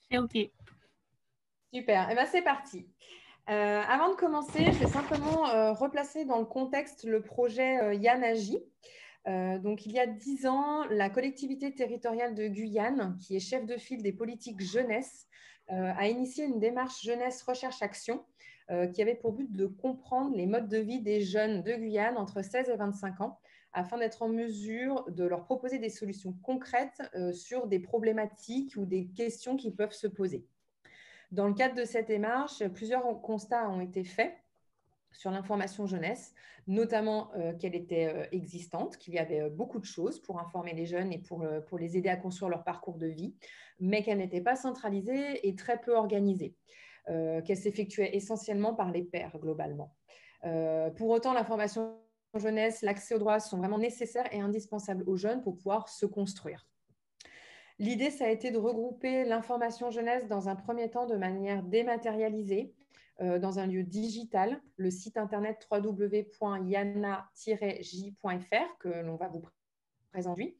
C'est OK. Super, eh ben, c'est parti. Avant de commencer, je vais simplement replacer dans le contexte le projet Yanagi. Donc, il y a 10 ans, la collectivité territoriale de Guyane, qui est chef de file des politiques jeunesse, a initié une démarche jeunesse recherche-action qui avait pour but de comprendre les modes de vie des jeunes de Guyane entre 16 et 25 ans, afin d'être en mesure de leur proposer des solutions concrètes sur des problématiques ou des questions qui peuvent se poser. Dans le cadre de cette démarche, plusieurs constats ont été faits sur l'information jeunesse, notamment qu'elle était existante, qu'il y avait beaucoup de choses pour informer les jeunes et pour les aider à construire leur parcours de vie, mais qu'elle n'était pas centralisée et très peu organisée, qu'elle s'effectuait essentiellement par les pairs globalement. Pour autant, l'information jeunesse, l'accès aux droits sont vraiment nécessaires et indispensables aux jeunes pour pouvoir se construire. L'idée, ça a été de regrouper l'information jeunesse dans un premier temps de manière dématérialisée, dans un lieu digital, le site internet www.yana-j.fr que l'on va vous présenter.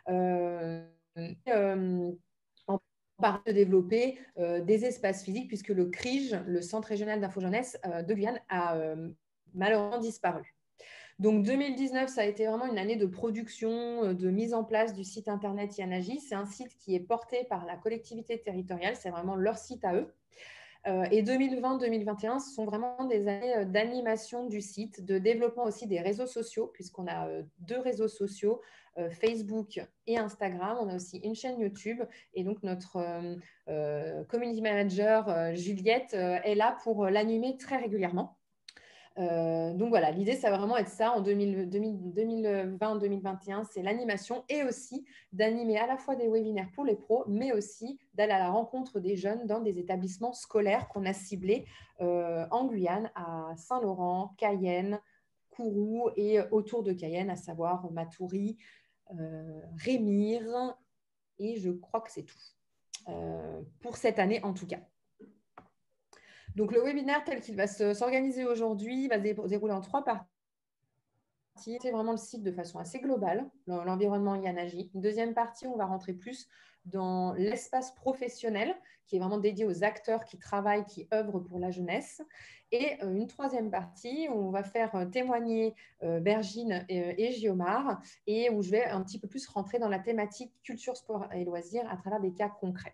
En parlant de développer des espaces physiques, puisque le CRIJ, le Centre régional d'info jeunesse de Guyane, a malheureusement disparu. Donc 2019, ça a été vraiment une année de production, de mise en place du site internet Yanagi. C'est un site qui est porté par la collectivité territoriale, c'est vraiment leur site à eux. Et 2020-2021, ce sont vraiment des années d'animation du site, de développement aussi des réseaux sociaux, puisqu'on a 2 réseaux sociaux, Facebook et Instagram. On a aussi une chaîne YouTube. Et donc, notre community manager, Juliette, est là pour l'animer très régulièrement. Donc voilà, l'idée, ça va vraiment être ça en 2020-2021, c'est l'animation et aussi d'animer à la fois des webinaires pour les pros, mais aussi d'aller à la rencontre des jeunes dans des établissements scolaires qu'on a ciblés en Guyane, à Saint-Laurent, Cayenne, Kourou et autour de Cayenne, à savoir Matoury, Rémire, et je crois que c'est tout pour cette année en tout cas. Donc, le webinaire tel qu'il va s'organiser aujourd'hui va se dérouler en 3 parties. C'est vraiment le site de façon assez globale, l'environnement Yanagi. Une deuxième partie, on va rentrer plus dans l'espace professionnel, qui est vraiment dédié aux acteurs qui travaillent, qui œuvrent pour la jeunesse. Et une troisième partie, où on va faire témoigner Bergine et Giomar, et où je vais un petit peu plus rentrer dans la thématique culture, sport et loisirs à travers des cas concrets.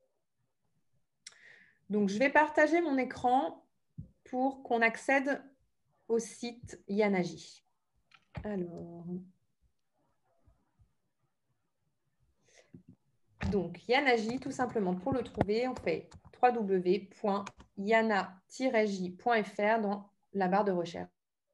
Donc, je vais partager mon écran pour qu'on accède au site Yanagi. Alors, donc Yanagi, tout simplement, pour le trouver, on fait www.yana-j.fr dans la barre de recherche.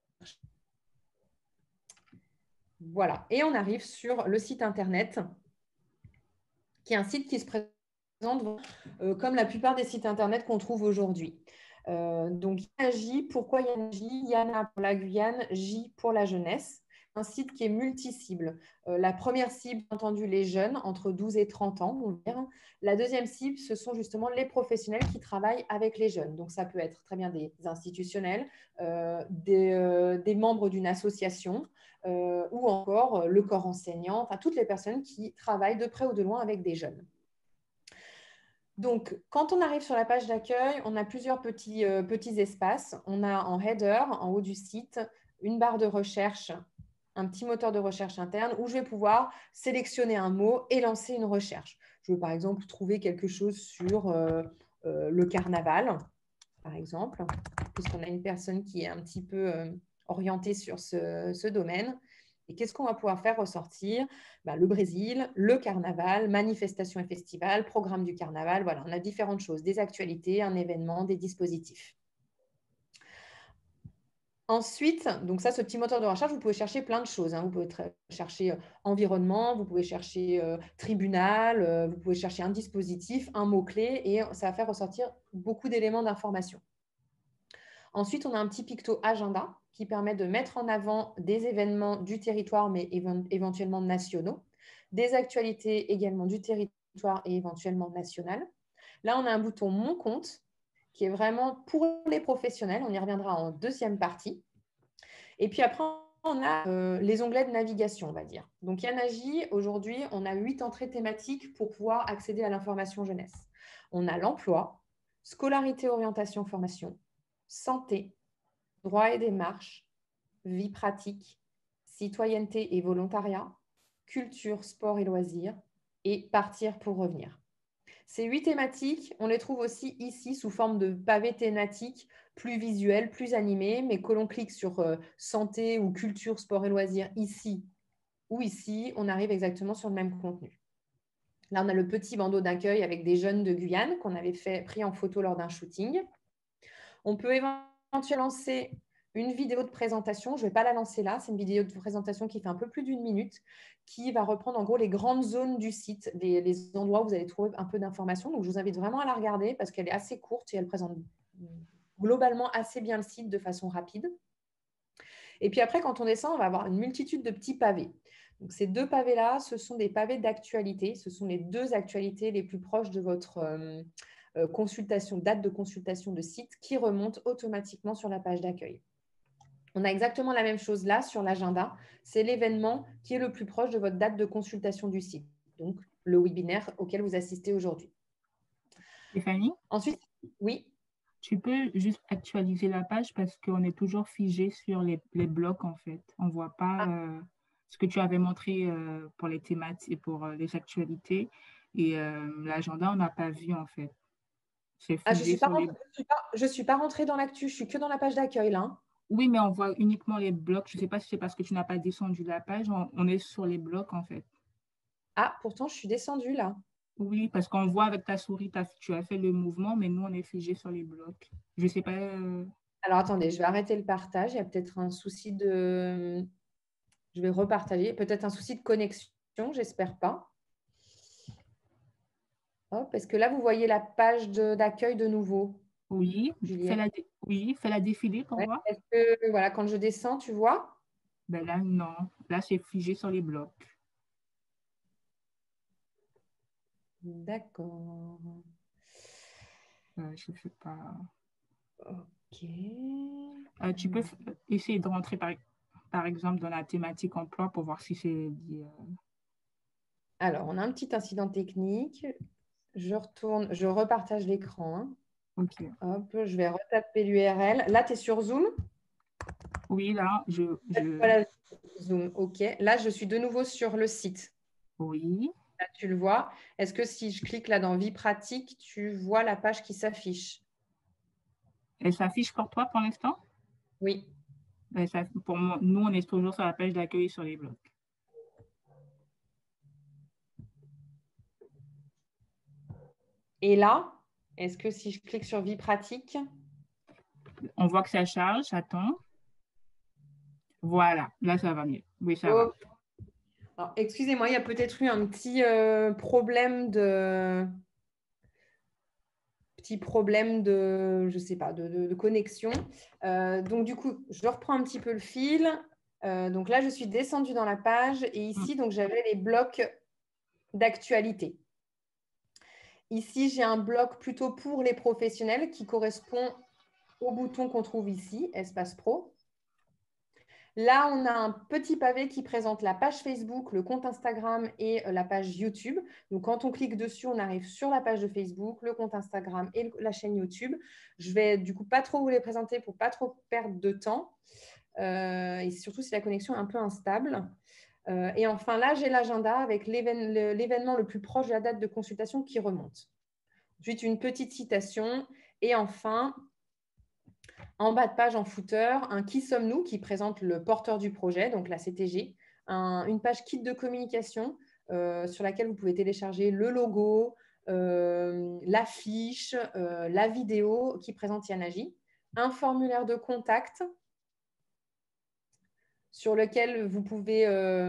Voilà, et on arrive sur le site internet, qui est un site qui se présente comme la plupart des sites internet qu'on trouve aujourd'hui. Donc Yanagi, pourquoi Yanagi? Yana pour la Guyane, J pour la jeunesse. Un site qui est multi-cible. La première cible, entendu, les jeunes, entre 12 et 30 ans. On va dire. La deuxième cible, ce sont justement les professionnels qui travaillent avec les jeunes. Donc, ça peut être très bien des institutionnels, des membres d'une association ou encore le corps enseignant, enfin, toutes les personnes qui travaillent de près ou de loin avec des jeunes. Donc, quand on arrive sur la page d'accueil, on a plusieurs petits espaces. On a en header, en haut du site, une barre de recherche, un petit moteur de recherche interne où je vais pouvoir sélectionner un mot et lancer une recherche. Je veux par exemple trouver quelque chose sur le carnaval, par exemple, puisqu'on a une personne qui est un petit peu orientée sur ce domaine. Et qu'est-ce qu'on va pouvoir faire ressortir? Le Brésil, le carnaval, manifestations et festivals, programme du carnaval. Voilà, on a différentes choses, des actualités, un événement, des dispositifs. Ensuite, donc ça, ce petit moteur de recherche, vous pouvez chercher plein de choses. Vous pouvez chercher environnement, vous pouvez chercher tribunal, vous pouvez chercher un dispositif, un mot-clé, et ça va faire ressortir beaucoup d'éléments d'information. Ensuite, on a un petit picto agenda qui permet de mettre en avant des événements du territoire, mais éventuellement nationaux, des actualités également du territoire et éventuellement nationales. Là, on a un bouton Mon compte qui est vraiment pour les professionnels. On y reviendra en deuxième partie. Et puis après, on a les onglets de navigation, on va dire. Donc, Yanaji, aujourd'hui, on a 8 entrées thématiques pour pouvoir accéder à l'information jeunesse. On a l'emploi, scolarité, orientation, formation, santé, droit et démarche, vie pratique, citoyenneté et volontariat, culture, sport et loisirs, et partir pour revenir. Ces 8 thématiques, on les trouve aussi ici sous forme de pavés thématiques plus visuels, plus animés, mais que l'on clique sur santé ou culture, sport et loisirs ici ou ici, on arrive exactement sur le même contenu. Là, on a le petit bandeau d'accueil avec des jeunes de Guyane qu'on avait pris en photo lors d'un shooting. On peut éventuellement lancer une vidéo de présentation. Je ne vais pas la lancer là. C'est une vidéo de présentation qui fait un peu plus d'1 minute, qui va reprendre en gros les grandes zones du site, les endroits où vous allez trouver un peu d'informations. Donc, je vous invite vraiment à la regarder parce qu'elle est assez courte et elle présente globalement assez bien le site de façon rapide. Et puis après, quand on descend, on va avoir une multitude de petits pavés. Donc, ces 2 pavés-là, ce sont des pavés d'actualité. Ce sont les 2 actualités les plus proches de votre consultation, date de consultation de site qui remonte automatiquement sur la page d'accueil. On a exactement la même chose là sur l'agenda. C'est l'événement qui est le plus proche de votre date de consultation du site. Donc, le webinaire auquel vous assistez aujourd'hui. Stéphanie, ensuite, oui. Tu peux juste actualiser la page parce qu'on est toujours figé sur les blocs, en fait. On ne voit pas ce que tu avais montré pour les thématiques et pour les actualités. Et l'agenda, on n'a pas vu, en fait. C'est Ah, je figé sur les... ne suis pas rentrée dans l'actu, je suis que dans la page d'accueil là. Oui, mais on voit uniquement les blocs. Je ne sais pas si c'est parce que tu n'as pas descendu la page. On est sur les blocs, en fait. Ah, pourtant, je suis descendue là. Oui, parce qu'on voit avec ta souris, tu as fait le mouvement, mais nous, on est figé sur les blocs. Je ne sais pas... Alors, attendez, je vais arrêter le partage. Il y a peut-être un souci de... Je vais repartager. Peut-être un souci de connexion, j'espère pas. Hop, est-ce que là, vous voyez la page d'accueil de nouveau, Oui, Juliette? fais-la défiler pour Ouais. voir. Est-ce que, voilà, quand je descends, tu vois? Ben là, non. Là, c'est figé sur les blocs. D'accord. Je ne sais pas. Ok. Tu peux essayer de rentrer, par exemple, dans la thématique emploi pour voir si c'est dit. Alors, on a un petit incident technique. Je retourne, je repartage l'écran, hein. OK. Hop, je vais retaper l'URL. Là, tu es sur Zoom? Oui, là, Voilà, Zoom. OK. Là, je suis de nouveau sur le site. Oui. Là, tu le vois. Est-ce que si je clique là dans Vie pratique, tu vois la page qui s'affiche? Elle s'affiche pour toi pour l'instant? Oui. Pour moi, nous, on est toujours sur la page d'accueil sur les blocs. Et là, est-ce que si je clique sur Vie pratique? On voit que ça charge. Attends. Voilà. Là, ça va mieux. Oui, ça va. Oh. Alors, excusez-moi, il y a peut-être eu un problème je sais pas, de connexion. Donc, du coup, je reprends un petit peu le fil. Donc là, je suis descendue dans la page et ici, donc j'avais les blocs d'actualité. Ici, j'ai un bloc plutôt pour les professionnels qui correspond au bouton qu'on trouve ici, Espace Pro. Là, on a un petit pavé qui présente la page Facebook, le compte Instagram et la page YouTube. Donc, quand on clique dessus, on arrive sur la page de Facebook, le compte Instagram et la chaîne YouTube. Je vais du coup pas trop vous les présenter pour pas trop perdre de temps. Et surtout si la connexion est un peu instable. Et enfin, là, j'ai l'agenda avec l'événement le plus proche de la date de consultation qui remonte. Ensuite, une petite citation. Et enfin, en bas de page, en footer, un Qui sommes-nous qui présente le porteur du projet, donc la CTG, une page kit de communication sur laquelle vous pouvez télécharger le logo, l'affiche, la vidéo qui présente Yanaji, un formulaire de contact sur lequel vous pouvez,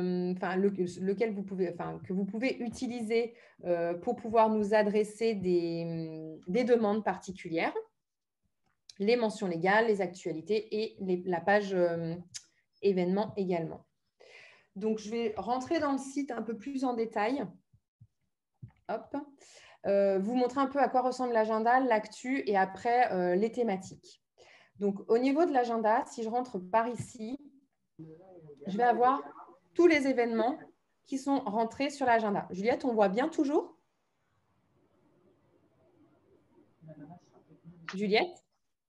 que vous pouvez utiliser pour pouvoir nous adresser des demandes particulières, les mentions légales, les actualités et la page événements également. Donc, je vais rentrer dans le site un peu plus en détail. Hop. Vous montrer un peu à quoi ressemble l'agenda, l'actu et après les thématiques. Donc, au niveau de l'agenda, si je rentre par ici, je vais avoir tous les événements qui sont rentrés sur l'agenda. Juliette, on voit bien toujours? Juliette?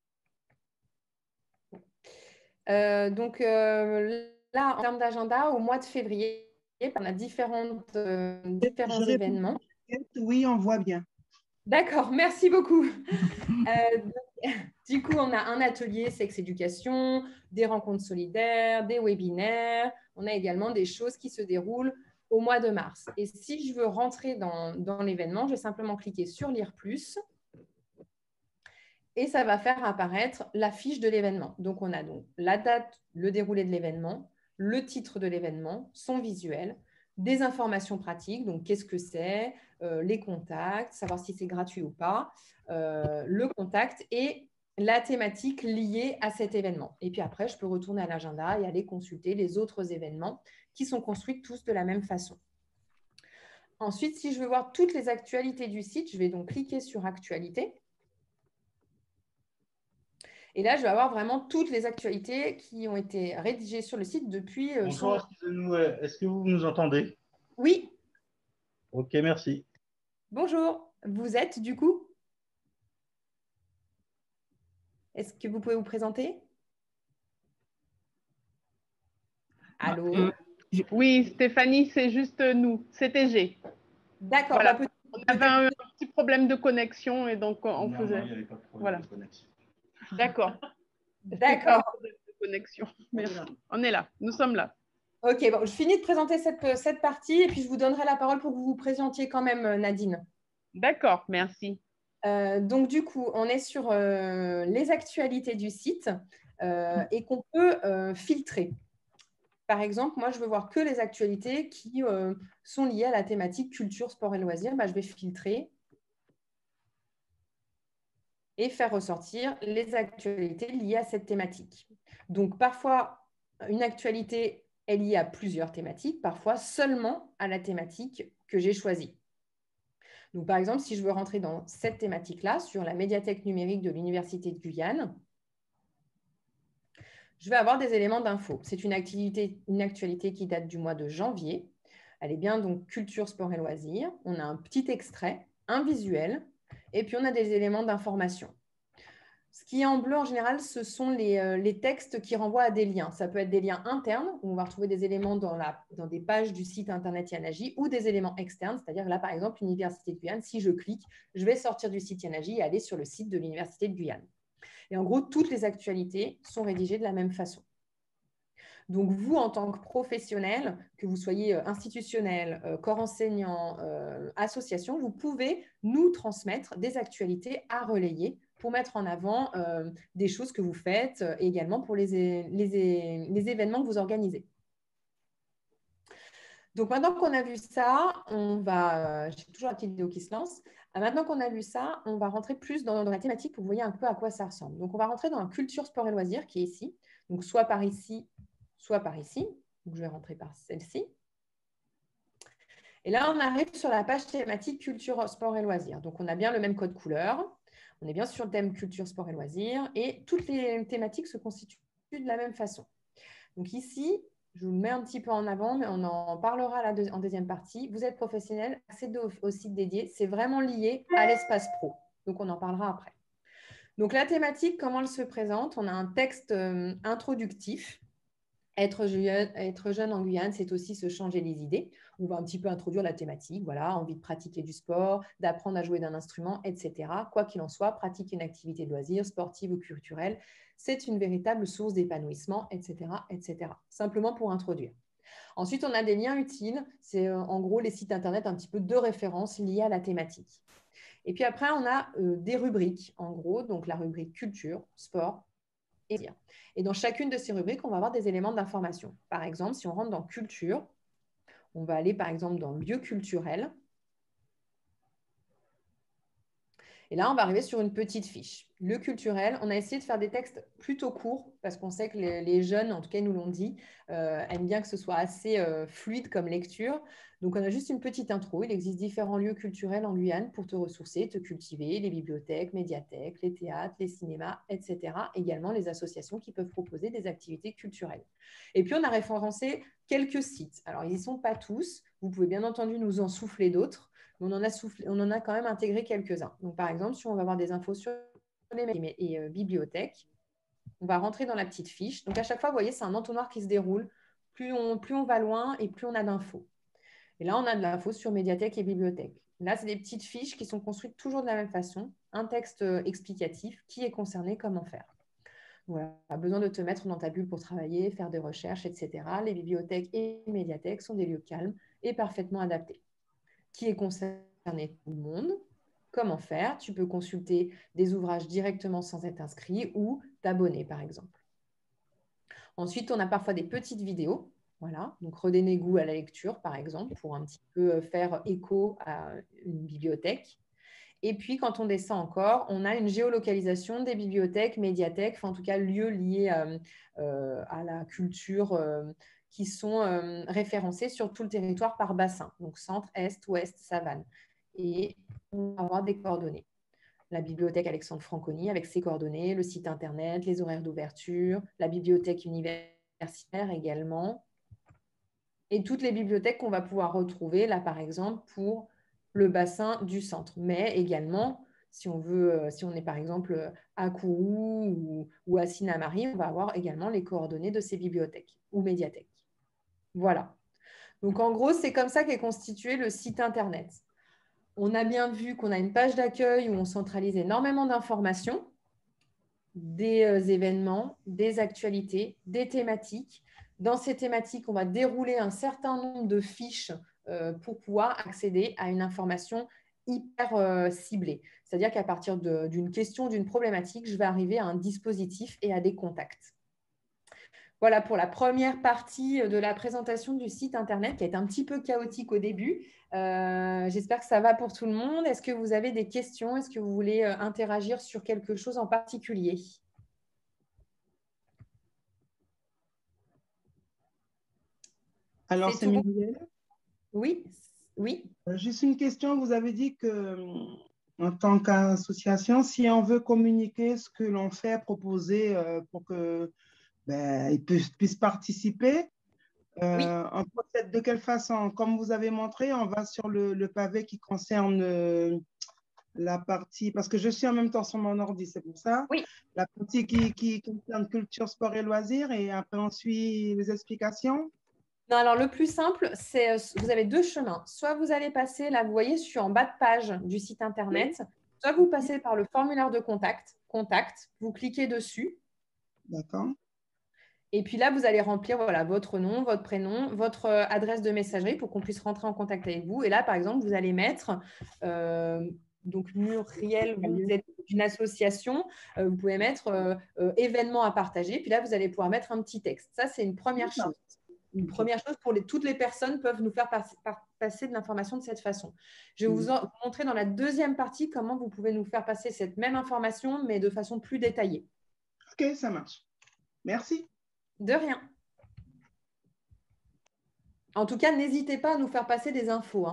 Donc là, en termes d'agenda, au mois de février, on a différents événements. Oui, on voit bien. D'accord, merci beaucoup. Du coup, on a un atelier sexe-éducation, des rencontres solidaires, des webinaires. On a également des choses qui se déroulent au mois de mars. Et si je veux rentrer dans l'événement, je vais simplement cliquer sur Lire plus et ça va faire apparaître la fiche de l'événement. Donc, on a donc la date, le déroulé de l'événement, le titre de l'événement, son visuel, des informations pratiques, donc qu'est-ce que c'est, les contacts, savoir si c'est gratuit ou pas, le contact et la thématique liée à cet événement. Et puis après, je peux retourner à l'agenda et aller consulter les autres événements qui sont construits tous de la même façon. Ensuite, si je veux voir toutes les actualités du site, je vais donc cliquer sur Actualités. Et là, je vais avoir vraiment toutes les actualités qui ont été rédigées sur le site depuis… Bonjour, excusez-nous, est-ce que vous nous entendez? Oui. Ok, merci. Bonjour, vous êtes du coup? Est-ce que vous pouvez vous présenter? Allô? Oui, Stéphanie, c'est juste nous, c'était G. D'accord. Voilà. On avait un petit problème de connexion et donc on faisait… Non, il n'y avait pas de problème de connexion. D'accord. D'accord. De connexion. Merci. On est là, nous sommes là. Ok, bon, je finis de présenter cette partie et puis je vous donnerai la parole pour que vous vous présentiez quand même, Nadine. D'accord, merci. Donc, du coup, on est sur les actualités du site et qu'on peut filtrer. Par exemple, moi, je veux voir que les actualités qui sont liées à la thématique culture, sport et loisirs. Bah, je vais filtrer et faire ressortir les actualités liées à cette thématique. Donc, parfois, une actualité est liée à plusieurs thématiques, parfois seulement à la thématique que j'ai choisie. Donc, par exemple, si je veux rentrer dans cette thématique-là, sur la médiathèque numérique de l'Université de Guyane, je vais avoir des éléments d'info. C'est une actualité qui date du mois de janvier. Elle est bien donc culture, sport et loisirs. On a un petit extrait, un visuel, et puis on a des éléments d'information. Ce qui est en bleu, en général, ce sont les textes qui renvoient à des liens. Ça peut être des liens internes, où on va retrouver des éléments dans des pages du site internet Yanagi, ou des éléments externes, c'est-à-dire là, par exemple, l'Université de Guyane, si je clique, je vais sortir du site Yanagi et aller sur le site de l'Université de Guyane. Et en gros, toutes les actualités sont rédigées de la même façon. Donc, vous, en tant que professionnel, que vous soyez institutionnel, corps enseignant, association, vous pouvez nous transmettre des actualités à relayer pour mettre en avant des choses que vous faites et également pour les événements que vous organisez. Donc, maintenant qu'on a vu ça, on va… j'ai toujours la petite vidéo qui se lance. Maintenant qu'on a vu ça, on va rentrer plus dans la thématique pour que vous voyez un peu à quoi ça ressemble. Donc, on va rentrer dans la culture, sport et loisirs qui est ici. Donc, soit par ici, soit par ici. Donc, je vais rentrer par celle-ci. Et là, on arrive sur la page thématique culture, sport et loisirs. Donc, on a bien le même code couleur. On est bien sur le thème culture, sport et loisirs. Et toutes les thématiques se constituent de la même façon. Donc, ici, je vous le mets un petit peu en avant, mais on en parlera en deuxième partie. Vous êtes professionnel, accédez au site dédié. C'est vraiment lié à l'espace pro. Donc, on en parlera après. Donc, la thématique, comment elle se présente? On a un texte introductif. Être jeune en Guyane, c'est aussi se changer les idées. On va un petit peu introduire la thématique, voilà, envie de pratiquer du sport, d'apprendre à jouer d'un instrument, etc. Quoi qu'il en soit, pratiquer une activité de loisir, sportive ou culturelle, c'est une véritable source d'épanouissement, etc., etc. Simplement pour introduire. Ensuite, on a des liens utiles. C'est en gros les sites internet un petit peu de référence liés à la thématique. Et puis après, on a des rubriques, en gros, donc la rubrique culture, sport, et dans chacune de ces rubriques, on va avoir des éléments d'information. Par exemple, si on rentre dans culture, on va aller par exemple dans lieu culturel. Et là, on va arriver sur une petite fiche. Le culturel, on a essayé de faire des textes plutôt courts parce qu'on sait que les jeunes, en tout cas, ils nous l'ont dit, aiment bien que ce soit assez fluide comme lecture. Donc, on a juste une petite intro. Il existe différents lieux culturels en Guyane pour te ressourcer, te cultiver, les bibliothèques, médiathèques, les théâtres, les cinémas, etc. Également, les associations qui peuvent proposer des activités culturelles. Et puis, on a référencé quelques sites. Alors, ils n'y sont pas tous. Vous pouvez bien entendu nous en souffler d'autres. On en a quand même intégré quelques-uns. Donc, par exemple, si on va avoir des infos sur les bibliothèques, on va rentrer dans la petite fiche. Donc, à chaque fois, vous voyez, c'est un entonnoir qui se déroule. Plus on va loin et plus on a d'infos. Et là, on a de l'info sur médiathèque et bibliothèque. Là, c'est des petites fiches qui sont construites toujours de la même façon. Un texte explicatif, qui est concerné, comment faire. Voilà, pas besoin de te mettre dans ta bulle pour travailler, faire des recherches, etc. Les bibliothèques et les médiathèques sont des lieux calmes et parfaitement adaptés. Qui est concerné? Tout le monde. Comment faire? Tu peux consulter des ouvrages directement sans être inscrit ou t'abonner, par exemple. Ensuite, on a parfois des petites vidéos. Voilà, donc redonner goût à la lecture, par exemple, pour un petit peu faire écho à une bibliothèque. Et puis, quand on descend encore, on a une géolocalisation des bibliothèques, médiathèques, enfin, en tout cas, lieux liés à la culture qui sont référencés sur tout le territoire par bassin, donc centre, est, ouest, savane. Et on va avoir des coordonnées. La bibliothèque Alexandre Franconi avec ses coordonnées, le site internet, les horaires d'ouverture, la bibliothèque universitaire également, et toutes les bibliothèques qu'on va pouvoir retrouver là, par exemple, pour le bassin du centre. Mais également, si on est par exemple à Kourou ou à Sinnamary, on va avoir également les coordonnées de ces bibliothèques ou médiathèques. Voilà. Donc, en gros, c'est comme ça qu'est constitué le site internet. On a bien vu qu'on a une page d'accueil où on centralise énormément d'informations, des événements, des actualités, des thématiques. Dans ces thématiques, on va dérouler un certain nombre de fiches pour pouvoir accéder à une information hyper ciblée. C'est-à-dire qu'à partir d'une question, d'une problématique, je vais arriver à un dispositif et à des contacts. Voilà pour la première partie de la présentation du site internet qui a été un petit peu chaotique au début. J'espère que ça va pour tout le monde. Est-ce que vous avez des questions? Est-ce que vous voulez interagir sur quelque chose en particulier? Alors, c'est Muriel. Oui, oui. Juste une question. Vous avez dit que, en tant qu'association, si on veut communiquer ce que l'on fait, proposer pour que ils puissent participer, Oui. on procède de quelle façon? Comme vous avez montré, on va sur le pavé qui concerne la partie, parce que je suis en même temps sur mon ordi, c'est pour ça. Oui. La partie qui concerne culture, sport et loisirs, et après on suit les explications. Non, alors le plus simple, c'est vous avez deux chemins. Soit vous allez passer, là, vous voyez, je suis en bas de page du site internet. Oui. Soit vous passez par le formulaire de contact, vous cliquez dessus. D'accord. Et puis là, vous allez remplir voilà, votre nom, votre prénom, votre adresse de messagerie pour qu'on puisse rentrer en contact avec vous. Et là, par exemple, vous allez mettre, donc Muriel, vous êtes une association, vous pouvez mettre événement à partager. Puis là, vous allez pouvoir mettre un petit texte. Ça, c'est une première chose. Une première chose pour toutes les personnes peuvent nous faire passer de l'information de cette façon. Je vais vous montrer dans la deuxième partie comment vous pouvez nous faire passer cette même information, mais de façon plus détaillée. OK, ça marche. Merci. De rien. En tout cas, n'hésitez pas à nous faire passer des infos.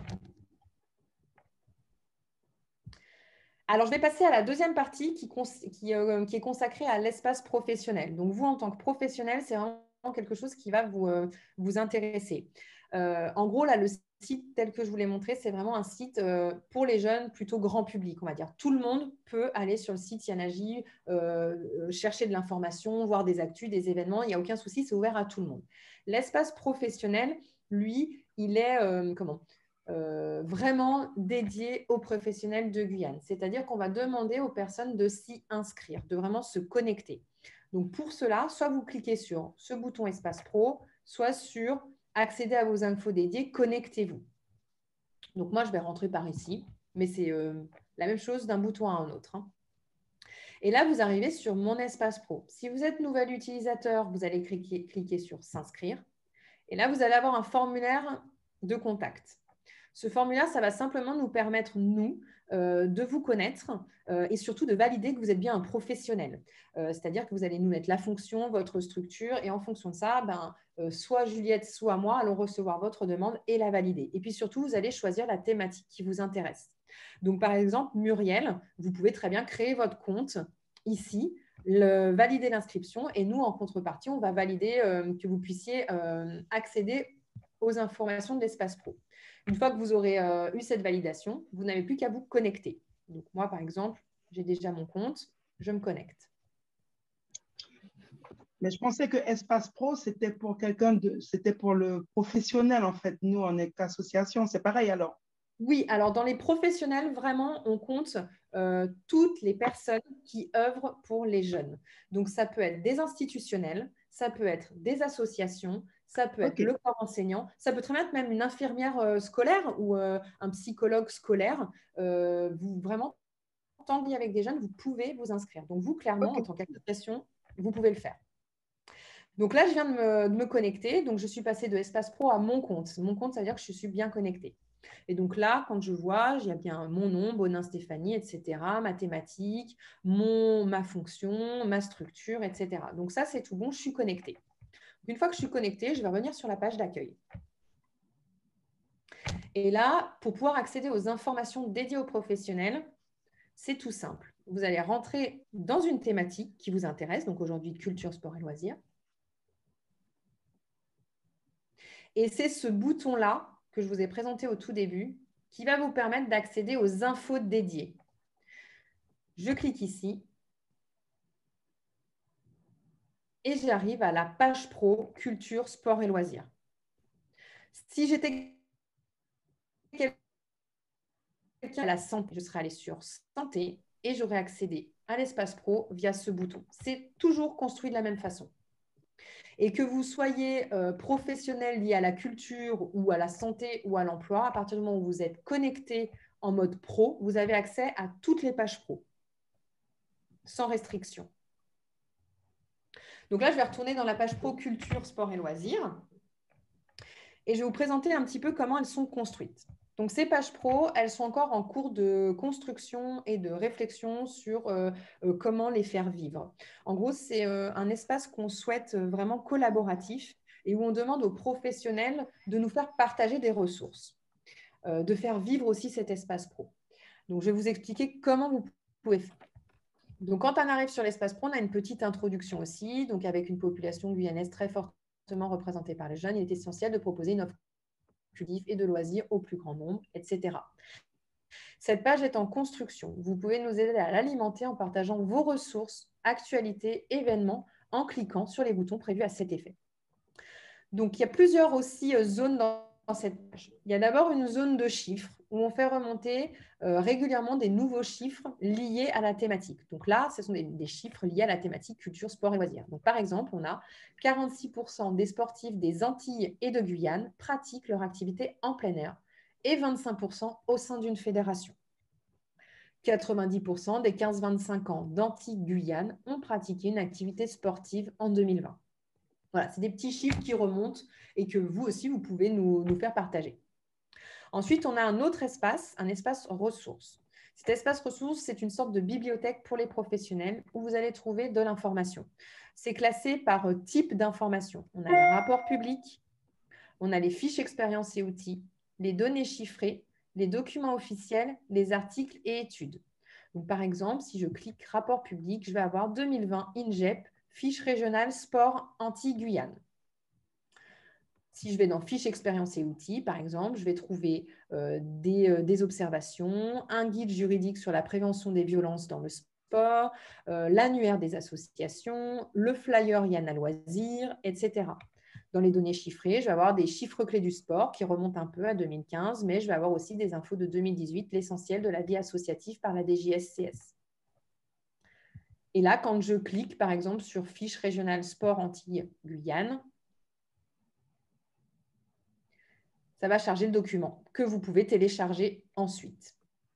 Alors, je vais passer à la deuxième partie qui est consacrée à l'espace professionnel. Donc, vous, en tant que professionnel, c'est vraiment quelque chose qui va vous intéresser. En gros, là, le site tel que je vous l'ai montré, c'est vraiment un site pour les jeunes, plutôt grand public, on va dire. Tout le monde peut aller sur le site Yanagi, chercher de l'information, voir des actus, des événements. Il n'y a aucun souci, c'est ouvert à tout le monde. L'espace professionnel, lui, il est vraiment dédié aux professionnels de Guyane. C'est-à-dire qu'on va demander aux personnes de s'y inscrire, de vraiment se connecter. Donc, pour cela, soit vous cliquez sur ce bouton Espace Pro, soit sur accéder à vos infos dédiées, connectez-vous. Donc, moi, je vais rentrer par ici, mais c'est la même chose d'un bouton à un autre. Et là, vous arrivez sur Mon Espace Pro. Si vous êtes nouvel utilisateur, vous allez cliquer sur S'inscrire. Et là, vous allez avoir un formulaire de contact. Ce formulaire, ça va simplement nous permettre, nous, de vous connaître et surtout de valider que vous êtes bien un professionnel. C'est-à-dire que vous allez nous mettre la fonction, votre structure, et en fonction de ça, soit Juliette, soit moi allons recevoir votre demande et la valider. Et puis surtout, vous allez choisir la thématique qui vous intéresse. Donc, par exemple, Muriel, vous pouvez très bien créer votre compte ici, valider l'inscription, et nous, en contrepartie, on va valider que vous puissiez accéder aux informations de l'espace pro. Une fois que vous aurez eu cette validation, vous n'avez plus qu'à vous connecter. Donc, moi, par exemple, j'ai déjà mon compte, je me connecte. Mais je pensais que Espace Pro, c'était pour c'était pour le professionnel, en fait. Nous, on n'est qu'association. C'est pareil alors. Oui, alors dans les professionnels, vraiment, on compte toutes les personnes qui œuvrent pour les jeunes. Donc, ça peut être des institutionnels, ça peut être des associations, ça peut être le corps enseignant, ça peut très bien être même une infirmière scolaire ou un psychologue scolaire. Vraiment, tant qu'il y a avec des jeunes, vous pouvez vous inscrire. Donc, vous, clairement, en tant qu'association, vous pouvez le faire. Donc là, je viens de me connecter. Donc, je suis passée de Espace Pro à mon compte. Mon compte, ça veut dire que je suis bien connectée. Et donc là, quand je vois, j'ai bien mon nom, Bonin Stéphanie, etc., ma thématique, ma fonction, ma structure, etc. Donc ça, c'est tout bon, je suis connectée. Une fois que je suis connectée, je vais revenir sur la page d'accueil. Et là, pour pouvoir accéder aux informations dédiées aux professionnels, c'est tout simple. Vous allez rentrer dans une thématique qui vous intéresse, donc aujourd'hui culture, sport et loisirs. Et c'est ce bouton-là que je vous ai présenté au tout début qui va vous permettre d'accéder aux infos dédiées. Je clique ici et j'arrive à la page pro culture, sport et loisirs. Si j'étais quelqu'un à la santé, je serais allée sur santé et j'aurais accédé à l'espace pro via ce bouton. C'est toujours construit de la même façon. Et que vous soyez professionnel lié à la culture ou à la santé ou à l'emploi, à partir du moment où vous êtes connecté en mode pro, vous avez accès à toutes les pages pro, sans restriction. Donc là, je vais retourner dans la page pro culture, sport et loisirs. Et je vais vous présenter un petit peu comment elles sont construites. Donc, ces pages pro, elles sont encore en cours de construction et de réflexion sur comment les faire vivre. En gros, c'est un espace qu'on souhaite vraiment collaboratif et où on demande aux professionnels de nous faire partager des ressources, de faire vivre aussi cet espace pro. Donc, je vais vous expliquer comment vous pouvez faire. Donc, quand on arrive sur l'espace pro, on a une petite introduction aussi. Donc, avec une population guyanaise très forte représentée par les jeunes, il est essentiel de proposer une offre et de loisirs au plus grand nombre, etc. Cette page est en construction. Vous pouvez nous aider à l'alimenter en partageant vos ressources, actualités, événements, en cliquant sur les boutons prévus à cet effet. Donc, il y a plusieurs aussi zones dans cette page. Il y a d'abord une zone de chiffres où on fait remonter régulièrement des nouveaux chiffres liés à la thématique. Donc là, ce sont des chiffres liés à la thématique culture, sport et loisirs. Donc, par exemple, on a 46% des sportifs des Antilles et de Guyane pratiquent leur activité en plein air et 25% au sein d'une fédération. 90% des 15-25 ans d'Antilles-Guyane ont pratiqué une activité sportive en 2020. Voilà, c'est des petits chiffres qui remontent et que vous aussi, vous pouvez nous faire partager. Ensuite, on a un autre espace, un espace ressources. Cet espace ressources, c'est une sorte de bibliothèque pour les professionnels où vous allez trouver de l'information. C'est classé par type d'information. On a les rapports publics, on a les fiches expériences et outils, les données chiffrées, les documents officiels, les articles et études. Donc, par exemple, si je clique rapport public, je vais avoir 2020 INGEP, fiche régionale sport Antilles-Guyane. Si je vais dans fiche expérience et outils, par exemple, je vais trouver des observations, un guide juridique sur la prévention des violences dans le sport, l'annuaire des associations, le flyer Yana Loisirs, etc. Dans les données chiffrées, je vais avoir des chiffres clés du sport qui remontent un peu à 2015, mais je vais avoir aussi des infos de 2018, l'essentiel de la vie associative par la DGSCS. Et là, quand je clique, par exemple, sur fiche régionale sport Antilles-Guyane, ça va charger le document que vous pouvez télécharger ensuite.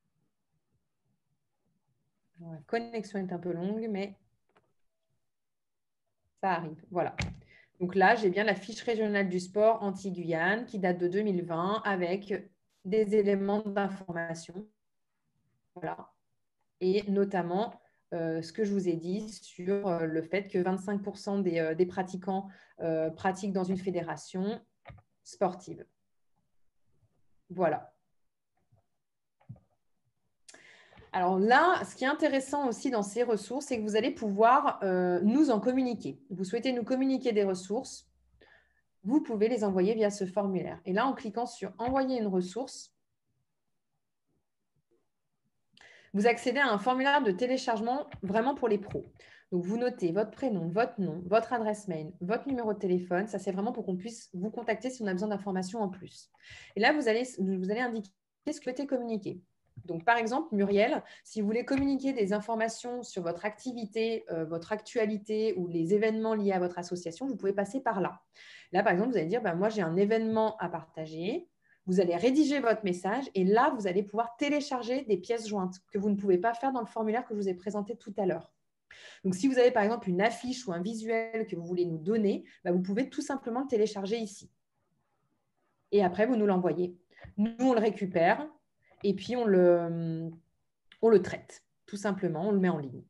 La connexion est un peu longue, mais ça arrive. Voilà. Donc là, j'ai bien la fiche régionale du sport Antilles-Guyane qui date de 2020 avec des éléments d'information. Voilà. Et notamment, ce que je vous ai dit sur le fait que 25% des pratiquants pratiquent dans une fédération sportive. Voilà. Alors là, ce qui est intéressant aussi dans ces ressources, c'est que vous allez pouvoir nous en communiquer. Vous souhaitez nous communiquer des ressources, vous pouvez les envoyer via ce formulaire. Et là, en cliquant sur « Envoyer une ressource », vous accédez à un formulaire de téléchargement vraiment pour les pros. Donc, vous notez votre prénom, votre nom, votre adresse mail, votre numéro de téléphone. Ça, c'est vraiment pour qu'on puisse vous contacter si on a besoin d'informations en plus. Et là, vous allez indiquer ce que vous souhaitez communiquer. Donc, par exemple, Muriel, si vous voulez communiquer des informations sur votre activité, votre actualité ou les événements liés à votre association, vous pouvez passer par là. Là, par exemple, vous allez dire, moi, j'ai un événement à partager. Vous allez rédiger votre message et là, vous allez pouvoir télécharger des pièces jointes que vous ne pouvez pas faire dans le formulaire que je vous ai présenté tout à l'heure. Donc, si vous avez par exemple une affiche ou un visuel que vous voulez nous donner, vous pouvez tout simplement le télécharger ici. Et après, vous nous l'envoyez. Nous, on le récupère et puis on le traite. Tout simplement, on le met en ligne.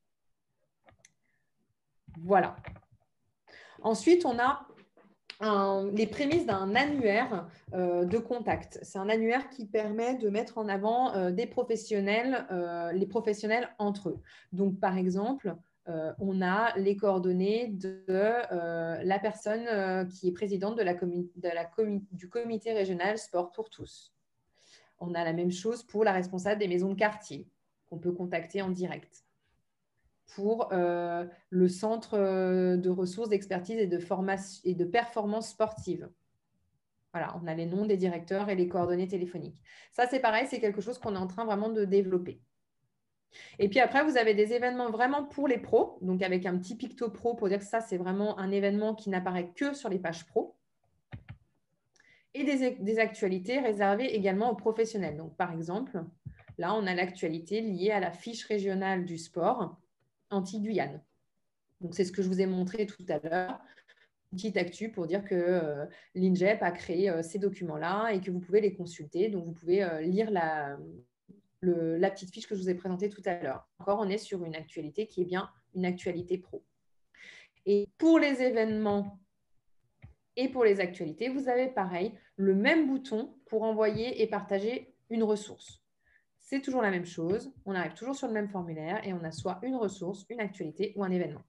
Voilà. Ensuite, on a les prémices d'un annuaire de contact. C'est un annuaire qui permet de mettre en avant des professionnels, les professionnels entre eux. Donc, par exemple, on a les coordonnées de la personne qui est présidente du comité régional sport pour tous. On a la même chose pour la responsable des maisons de quartier, qu'on peut contacter en direct. Pour le centre de ressources, d'expertise et de performance sportive. Voilà, on a les noms des directeurs et les coordonnées téléphoniques. Ça, c'est pareil, c'est quelque chose qu'on est en train vraiment de développer. Et puis après, vous avez des événements vraiment pour les pros, donc avec un petit picto pro pour dire que ça, c'est vraiment un événement qui n'apparaît que sur les pages pro. Et des actualités réservées également aux professionnels. Donc, par exemple, là, on a l'actualité liée à la fiche régionale du sport anti-Guyane. Donc, c'est ce que je vous ai montré tout à l'heure. Une petite actu pour dire que l'INGEP a créé ces documents-là et que vous pouvez les consulter. Donc, vous pouvez lire la petite fiche que je vous ai présentée tout à l'heure. Encore, on est sur une actualité qui est bien une actualité pro. Et pour les événements et pour les actualités, vous avez pareil, le même bouton pour envoyer et partager une ressource. C'est toujours la même chose. On arrive toujours sur le même formulaire et on a soit une ressource, une actualité ou un événement.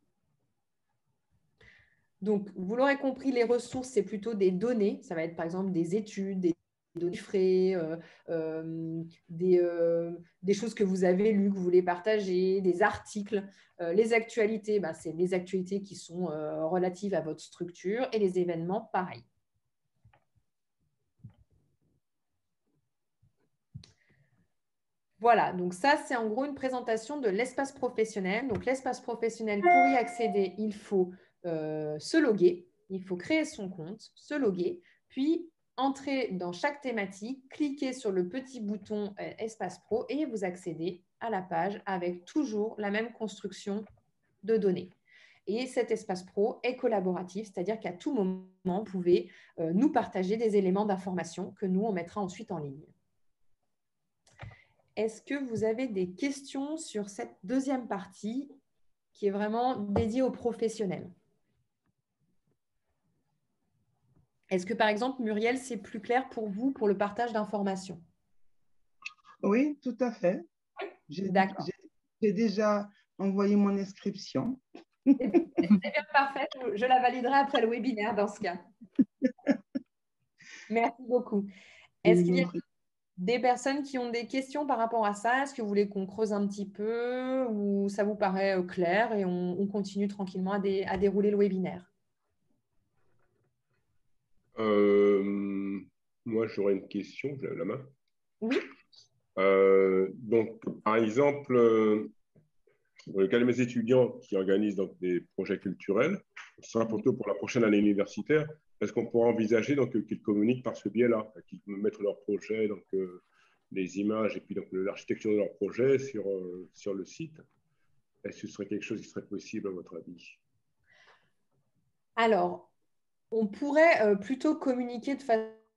Donc, vous l'aurez compris, les ressources, c'est plutôt des données. Ça va être par exemple des études, des données chiffrées, des choses que vous avez lues, que vous voulez partager, des articles. Les actualités, c'est les actualités qui sont relatives à votre structure et les événements, pareil. Voilà, donc ça, c'est en gros une présentation de l'espace professionnel. Donc, l'espace professionnel, pour y accéder, il faut se loguer, il faut créer son compte, se loguer, puis entrer dans chaque thématique, cliquer sur le petit bouton Espace Pro et vous accédez à la page avec toujours la même construction de données. Et cet espace pro est collaboratif, c'est-à-dire qu'à tout moment, vous pouvez nous partager des éléments d'information que nous, on mettra ensuite en ligne. Est-ce que vous avez des questions sur cette deuxième partie qui est vraiment dédiée aux professionnels? Est-ce que, par exemple, Muriel, c'est plus clair pour vous pour le partage d'informations? Oui, tout à fait. D'accord. J'ai déjà envoyé mon inscription. C'est bien, parfait. Je la validerai après le webinaire dans ce cas. Merci beaucoup. Est-ce qu'il y a des personnes qui ont des questions par rapport à ça? Est-ce que vous voulez qu'on creuse un petit peu ou ça vous paraît clair et on continue tranquillement à dérouler le webinaire? Moi, j'aurais une question, je lève la main. Oui. Donc, par exemple, dans le cas de mes étudiants qui organisent donc, des projets culturels, ce sera plutôt pour la prochaine année universitaire, est-ce qu'on pourra envisager qu'ils communiquent par ce biais-là, qu'ils mettent leurs projets, donc, les images et puis l'architecture de leur projet sur le site? Est-ce que ce serait quelque chose qui serait possible à votre avis? Alors, on pourrait plutôt communiquer de façon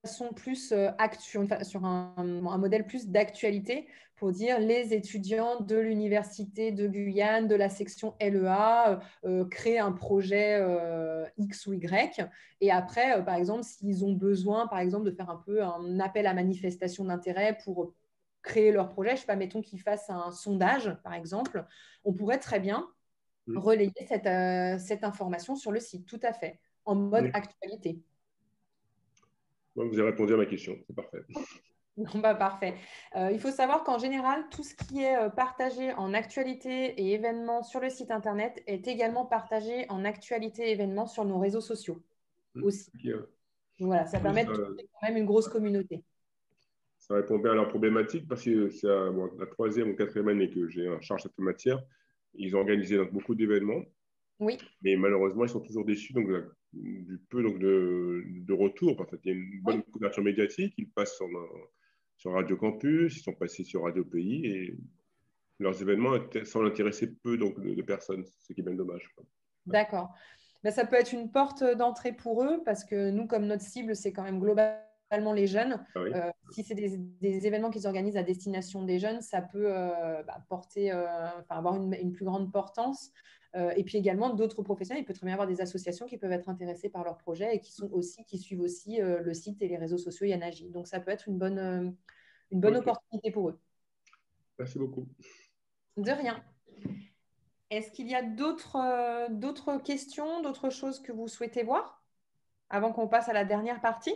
façon plus sur un modèle plus d'actualité pour dire les étudiants de l'université de Guyane, de la section LEA, créent un projet X ou Y. Et après, par exemple, s'ils ont besoin, par exemple, de faire un peu un appel à manifestation d'intérêt pour créer leur projet, je ne sais pas, mettons qu'ils fassent un sondage, par exemple, on pourrait très bien relayer cette information sur le site, tout à fait, en mode actualité. Vous avez répondu à ma question, c'est parfait. Non, bah, parfait. Il faut savoir qu'en général, tout ce qui est partagé en actualité et événements sur le site Internet est également partagé en actualité et événements sur nos réseaux sociaux aussi. Okay. Donc, voilà, ça permet de trouver quand même une grosse communauté. Ça répond bien à leur problématique parce que c'est la 3e ou 4e année que j'ai en charge cette matière. Ils ont organisé donc, beaucoup d'événements. Oui. Mais malheureusement, ils sont toujours déçus du peu de retour. En fait, il y a une bonne couverture médiatique. Ils passent sur Radio Campus, ils sont passés sur Radio Pays et leurs événements semblent intéresser peu de personnes, ce qui est bien dommage. D'accord. Ben, ça peut être une porte d'entrée pour eux parce que nous, comme notre cible, c'est quand même globalement les jeunes. Ah oui. Si c'est des événements qu'ils organisent à destination des jeunes, ça peut avoir une plus grande portance. Et puis également, d'autres professionnels, il peut très bien y avoir des associations qui peuvent être intéressées par leur projet et qui suivent aussi le site et les réseaux sociaux Yanagi. Donc, ça peut être une bonne opportunité pour eux. Merci beaucoup. De rien. Est-ce qu'il y a d'autres questions, d'autres choses que vous souhaitez voir avant qu'on passe à la dernière partie?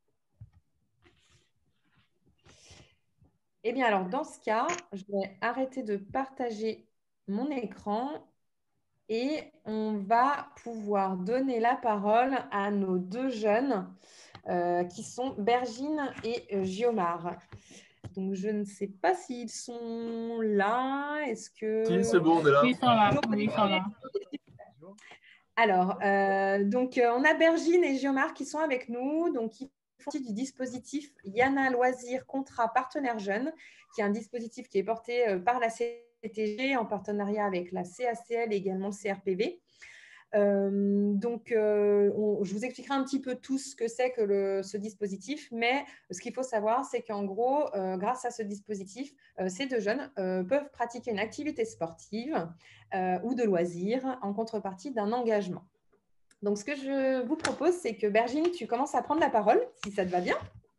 Eh bien, alors, dans ce cas, je vais arrêter de partager mon écran et on va pouvoir donner la parole à nos deux jeunes qui sont Bergine et Giomar. Donc, je ne sais pas s'ils sont là. Est-ce que… Si, c'est bon, on est là. Oui, ils sont là. Oui, ils sont là. Alors, on a Bergine et Giomar qui sont avec nous, donc qui font partie du dispositif Yana Loisirs Contrat Partenaire Jeune, qui est un dispositif qui est porté par la CTG en partenariat avec la CACL et également le CRPV. Je vous expliquerai un petit peu tout ce que c'est que ce dispositif, mais ce qu'il faut savoir, c'est qu'en gros, grâce à ce dispositif, ces deux jeunes peuvent pratiquer une activité sportive ou de loisirs en contrepartie d'un engagement. Donc, ce que je vous propose, c'est que Bergine, tu commences à prendre la parole, si ça te va bien,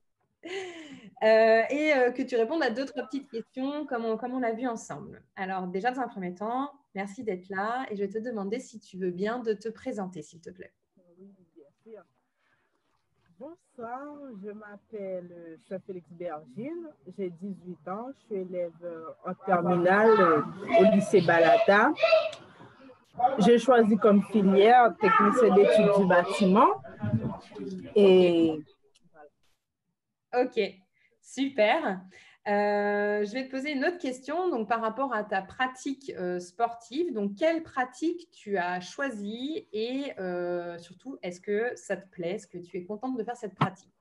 et que tu répondes à deux, trois petites questions comme on l'a vu ensemble. Alors, déjà, dans un premier temps, merci d'être là et je vais te demander si tu veux bien de te présenter, s'il te plaît. Oui, bien sûr. Bonsoir, je m'appelle Saint-Félix Bergine, j'ai 18 ans, je suis élève en terminale au lycée Balata. J'ai choisi comme filière technicien d'études du bâtiment. Et voilà. Ok, super. Je vais te poser une autre question donc, par rapport à ta pratique sportive. Donc, quelle pratique tu as choisie et surtout, est-ce que ça te plaît? Est-ce que tu es contente de faire cette pratique?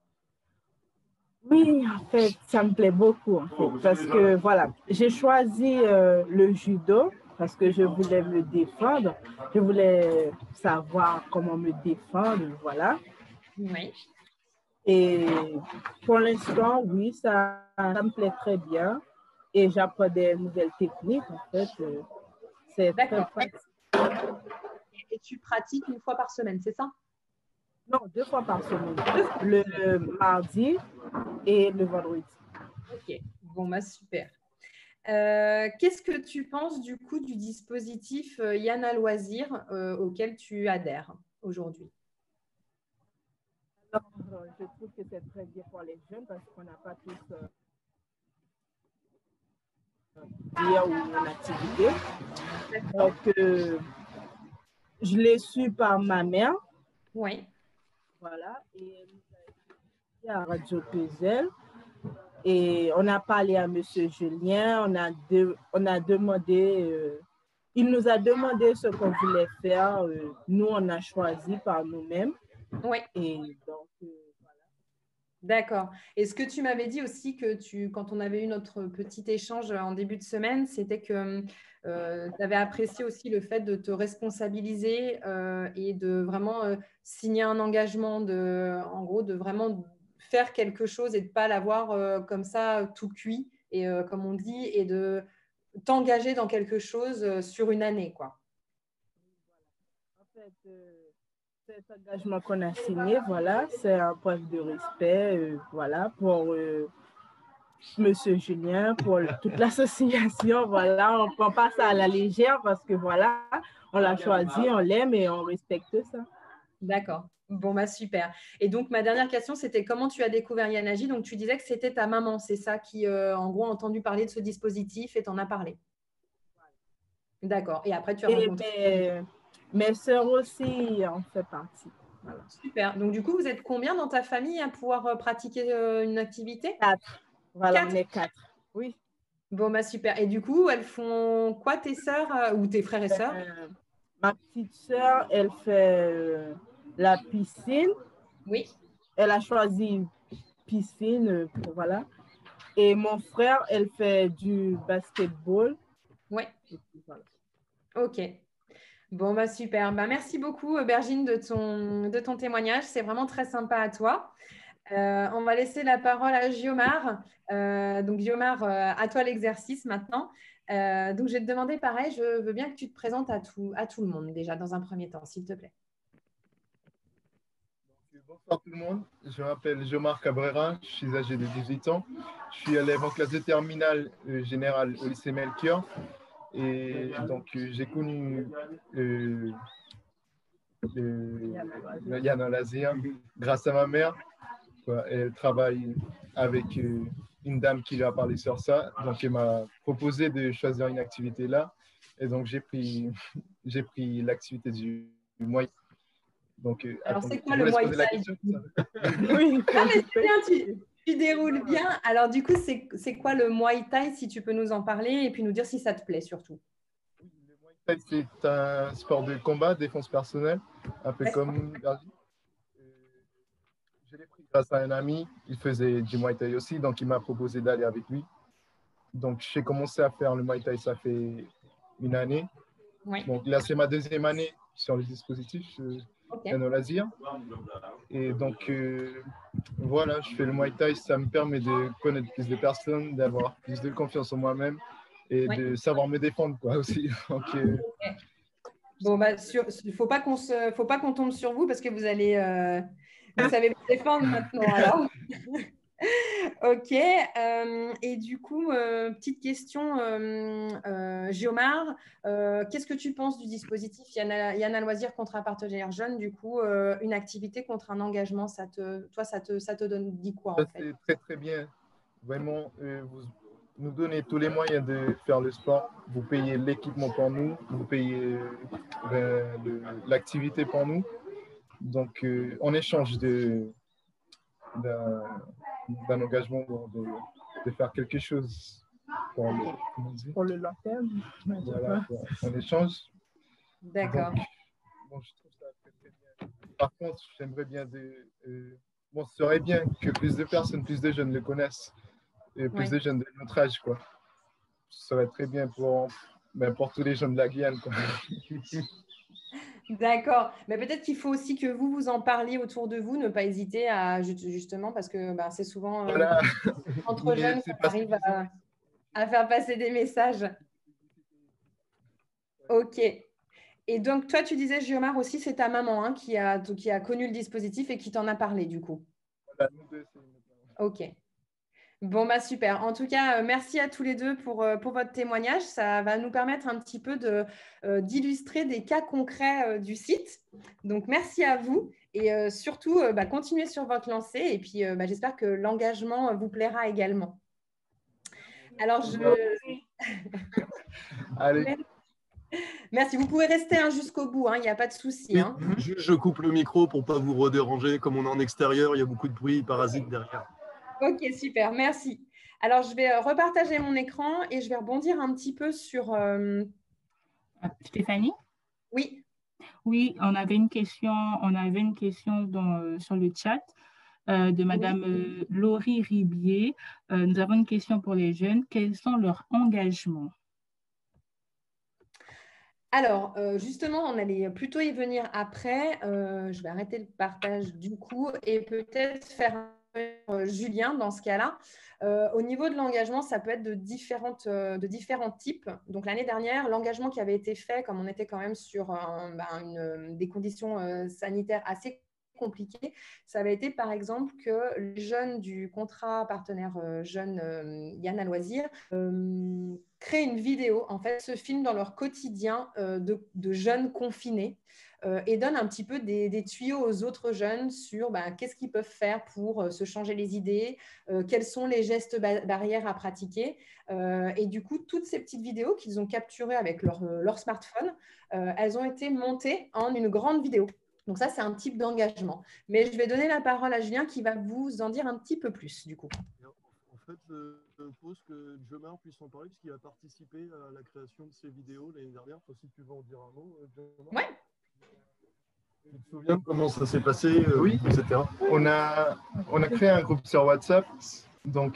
Oui, en fait, ça me plaît beaucoup en fait, parce que voilà, j'ai choisi le judo parce que je voulais me défendre, je voulais savoir comment me défendre, voilà. Oui. Et pour l'instant, oui, ça me plaît très bien et j'apprends des nouvelles techniques en fait. C'est très pratique. Et tu pratiques une fois par semaine, c'est ça? Non, 2 fois par semaine, le mardi et le vendredi. Ok, bon, bah, super. Qu'est-ce que tu penses du coup du dispositif Yana Loisirs auquel tu adhères aujourd'hui? Alors, je trouve que c'est très bien pour les jeunes parce qu'on n'a pas tous dire ou une activité. Donc, je l'ai su par ma mère. Oui. Voilà. Et à Radio Puzzle. Et on a parlé à M. Julien, on a demandé, il nous a demandé ce qu'on voulait faire. Nous, on a choisi par nous-mêmes. Oui. Et donc, voilà. D'accord. Et ce que tu m'avais dit aussi, quand on avait eu notre petit échange en début de semaine, c'était que tu avais apprécié aussi le fait de te responsabiliser et de vraiment signer un engagement, en gros, de vraiment faire quelque chose et de ne pas l'avoir comme ça tout cuit, et comme on dit, et de t'engager dans quelque chose sur une année, quoi. En fait, cet engagement qu'on a signé, voilà, c'est un preuve de respect, voilà, pour Monsieur Julien, pour toute l'association, voilà, on ne prend pas ça à la légère parce que voilà, on l'a choisi, on l'aime et on respecte ça. D'accord. Bon, bah super. Et donc, ma dernière question, c'était comment tu as découvert Yanaji? Donc, tu disais que c'était ta maman, c'est ça, qui, en gros, a entendu parler de ce dispositif et t'en a parlé. D'accord. Et après, tu as rencontré… Mes sœurs aussi en fait partie. Voilà. Super. Donc, du coup, vous êtes combien dans ta famille à pouvoir pratiquer une activité? 4. Voilà, 4? on est 4. Oui. Bon, bah super. Et du coup, elles font quoi, tes sœurs ou tes frères et sœurs? Ma petite sœur, elle fait la piscine. Oui. Elle a choisi piscine, voilà. Et mon frère, elle fait du basketball. Oui. Voilà. Ok. Bon, bah super. Bah, merci beaucoup, Bergine, de ton témoignage. C'est vraiment très sympa à toi. On va laisser la parole à Giomar. Donc, Giomar, à toi l'exercice maintenant. Donc, je vais te demander pareil, je veux bien que tu te présentes à tout le monde déjà dans un premier temps, s'il te plaît. Bonsoir tout le monde, je m'appelle Giomar Cabrera, je suis âgé de 18 ans. Je suis élève en classe de terminale générale au lycée Melchior. Et donc, j'ai connu Yana Lazia grâce à ma mère. Elle travaille avec une dame qui lui a parlé sur ça. Donc, elle m'a proposé de choisir une activité là. Et donc, j'ai pris l'activité du Muay Thai. Donc, alors, attendez, c'est quoi le Muay Thai? Oui, ah, mais c'est bien, tu déroules bien. Alors, du coup, c'est quoi le Muay Thai, si tu peux nous en parler et puis nous dire si ça te plaît surtout? Le Muay Thai, c'est un sport de combat, défense personnelle, un peu comme Bergine. Je l'ai pris grâce à un ami, il faisait du Muay Thai aussi, donc il m'a proposé d'aller avec lui. Donc, j'ai commencé à faire le Muay Thai, ça fait une année. Oui. Donc là, c'est ma deuxième année sur le dispositif Yana Lazia. Et donc, voilà, je fais le Muay Thai, ça me permet de connaître plus de personnes, d'avoir plus de confiance en moi-même et de savoir me défendre quoi, aussi. Donc, bon, bah, faut pas qu'on tombe sur vous parce que vous allez, vous savez vous défendre maintenant. Alors, ok. Et du coup, petite question, Giomar, qu'est-ce que tu penses du dispositif Yana Loisir contre un partenaire jeune? Du coup, une activité contre un engagement, ça te donne dit quoi en fait? C'est très très bien. Vraiment, vous nous donnez tous les moyens de faire le sport. Vous payez l'équipement pour nous, vous payez l'activité pour nous. Donc, en échange d'un engagement de faire quelque chose pour le long terme. Voilà, en échange. D'accord. Bon, je trouve ça très, très bien. Par contre, j'aimerais bien bon, ce serait bien que plus de personnes, plus de jeunes le connaissent. Et plus de jeunes de notre âge, quoi. Ce serait très bien pour tous les jeunes de la Guyane, quoi. D'accord. Mais peut-être qu'il faut aussi que vous en parliez autour de vous, ne pas hésiter à, justement, parce que c'est souvent voilà. entre jeunes qu'on arrive à faire passer des messages. Ok. Et donc, toi, tu disais, Giomar, aussi, c'est ta maman hein, qui a connu le dispositif et qui t'en a parlé, du coup. Voilà, nous deux, ok. Bon, bah super. En tout cas, merci à tous les deux pour votre témoignage. Ça va nous permettre un petit peu d'illustrer des cas concrets du site. Donc, merci à vous. Et surtout, continuez sur votre lancée. Et puis, j'espère que l'engagement vous plaira également. Alors, Allez. Merci. Vous pouvez rester jusqu'au bout. Il n'y a pas de souci. Oui, je coupe le micro pour ne pas vous redéranger. Comme on est en extérieur, il y a beaucoup de bruit parasite derrière. Ok, super. Merci. Alors, je vais repartager mon écran et je vais rebondir un petit peu sur… Stéphanie? Oui. Oui, on avait une question sur le chat de Madame Laurie Ribier. Nous avons une question pour les jeunes. Quels sont leurs engagements? Alors, justement, on allait plutôt y venir après. Je vais arrêter le partage du coup et peut-être faire Julien dans ce cas-là. Au niveau de l'engagement, ça peut être de différents types. Donc l'année dernière, l'engagement qui avait été fait, comme on était quand même sur des conditions sanitaires assez compliquées, ça avait été par exemple que les jeunes du contrat partenaire jeunes Yana Loisirs créent une vidéo, en fait, se filment dans leur quotidien de jeunes confinés. Et donne un petit peu des tuyaux aux autres jeunes sur qu'est-ce qu'ils peuvent faire pour se changer les idées, quels sont les gestes barrières à pratiquer. Et du coup, toutes ces petites vidéos qu'ils ont capturées avec leur smartphone, elles ont été montées en une grande vidéo. Donc ça, c'est un type d'engagement. Mais je vais donner la parole à Julien qui va vous en dire un petit peu plus, du coup. En fait, je propose que Jomar puisse en parler, puisqu'il a participé à la création de ces vidéos l'année dernière. Enfin, si tu veux en dire un mot, Jomar. Ouais. Tu te souviens comment ça s'est passé, Oui, etc. On a créé un groupe sur WhatsApp. Donc,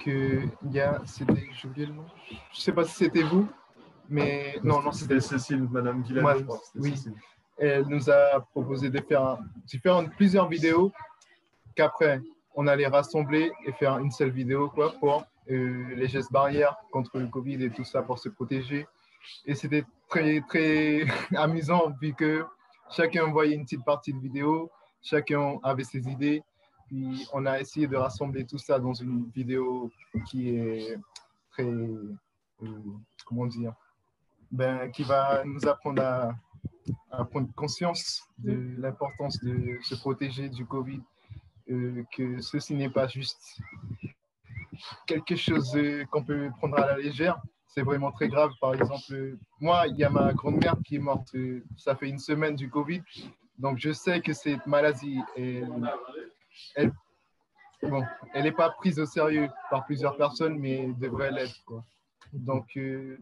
j'ai oublié le nom. Je ne sais pas si c'était vous, mais non, C'était Cécile, Madame Villani, Moi, je crois. oui. Cécile. Elle nous a proposé de faire plusieurs vidéos qu'après, on allait rassembler et faire une seule vidéo pour les gestes barrières contre le Covid et tout ça pour se protéger. Et c'était très, très amusant vu que chacun voyait une petite partie de vidéo, chacun avait ses idées. Puis on a essayé de rassembler tout ça dans une vidéo qui est très, comment dire, qui va nous apprendre à prendre conscience de l'importance de se protéger du Covid, que ceci n'est pas juste quelque chose qu'on peut prendre à la légère. C'est vraiment très grave. Par exemple, moi, il y a ma grand-mère qui est morte, ça fait une semaine du Covid. Donc, je sais que cette maladie, elle n'est pas prise au sérieux par plusieurs personnes, mais devrait l'être, quoi. Donc,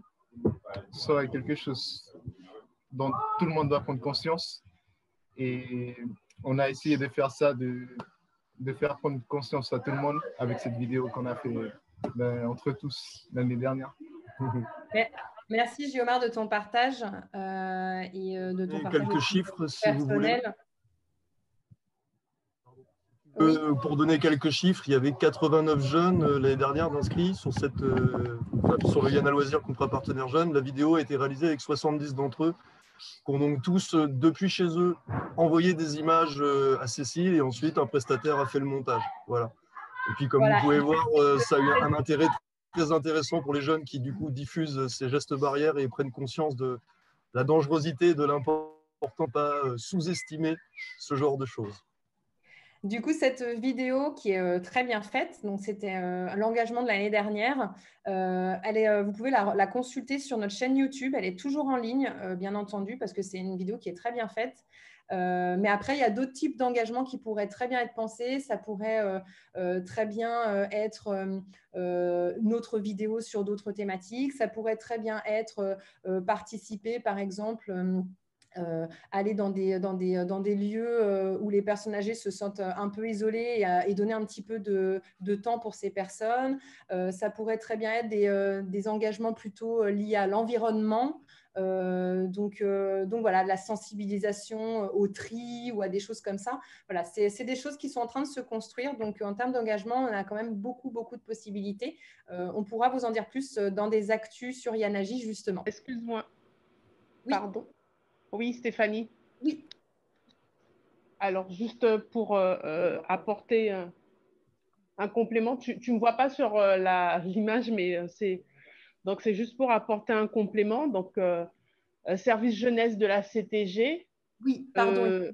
ça serait quelque chose dont tout le monde doit prendre conscience. Et on a essayé de faire ça, de faire prendre conscience à tout le monde avec cette vidéo qu'on a fait entre tous l'année dernière. Merci Giomar de ton partage et de ton partage quelques chiffres, si vous voulez. Oui. Pour donner quelques chiffres, il y avait 89 jeunes l'année dernière d'inscrits sur le Yana Loisirs contrat partenaire jeune. La vidéo a été réalisée avec 70 d'entre eux qui ont donc tous, depuis chez eux, envoyé des images à Cécile et ensuite un prestataire a fait le montage. Voilà. Et puis comme vous pouvez voir, ça a eu un intérêt très intéressant pour les jeunes qui du coup diffusent ces gestes barrières et prennent conscience de la dangerosité, de l'importance de ne pas sous-estimer ce genre de choses. Du coup, cette vidéo qui est très bien faite, donc c'était l'engagement de l'année dernière, vous pouvez la consulter sur notre chaîne YouTube. Elle est toujours en ligne, bien entendu, parce que c'est une vidéo qui est très bien faite. Mais après, il y a d'autres types d'engagements qui pourraient très bien être pensés. Ça pourrait très bien être une autre vidéo sur d'autres thématiques. Ça pourrait très bien être participer, par exemple… aller dans des lieux où les personnes âgées se sentent un peu isolées et donner un petit peu de temps pour ces personnes. Ça pourrait très bien être des engagements plutôt liés à l'environnement. Donc voilà, de la sensibilisation au tri ou à des choses comme ça. Voilà, c'est des choses qui sont en train de se construire. Donc en termes d'engagement, on a quand même beaucoup de possibilités. On pourra vous en dire plus dans des actus sur Yanaji, justement. Excuse-moi. Oui. Pardon. Oui, Stéphanie. Oui. Alors, juste pour apporter un complément, tu ne me vois pas sur l'image, mais c'est juste pour apporter un complément. Donc, service jeunesse de la CTG. Oui, pardon.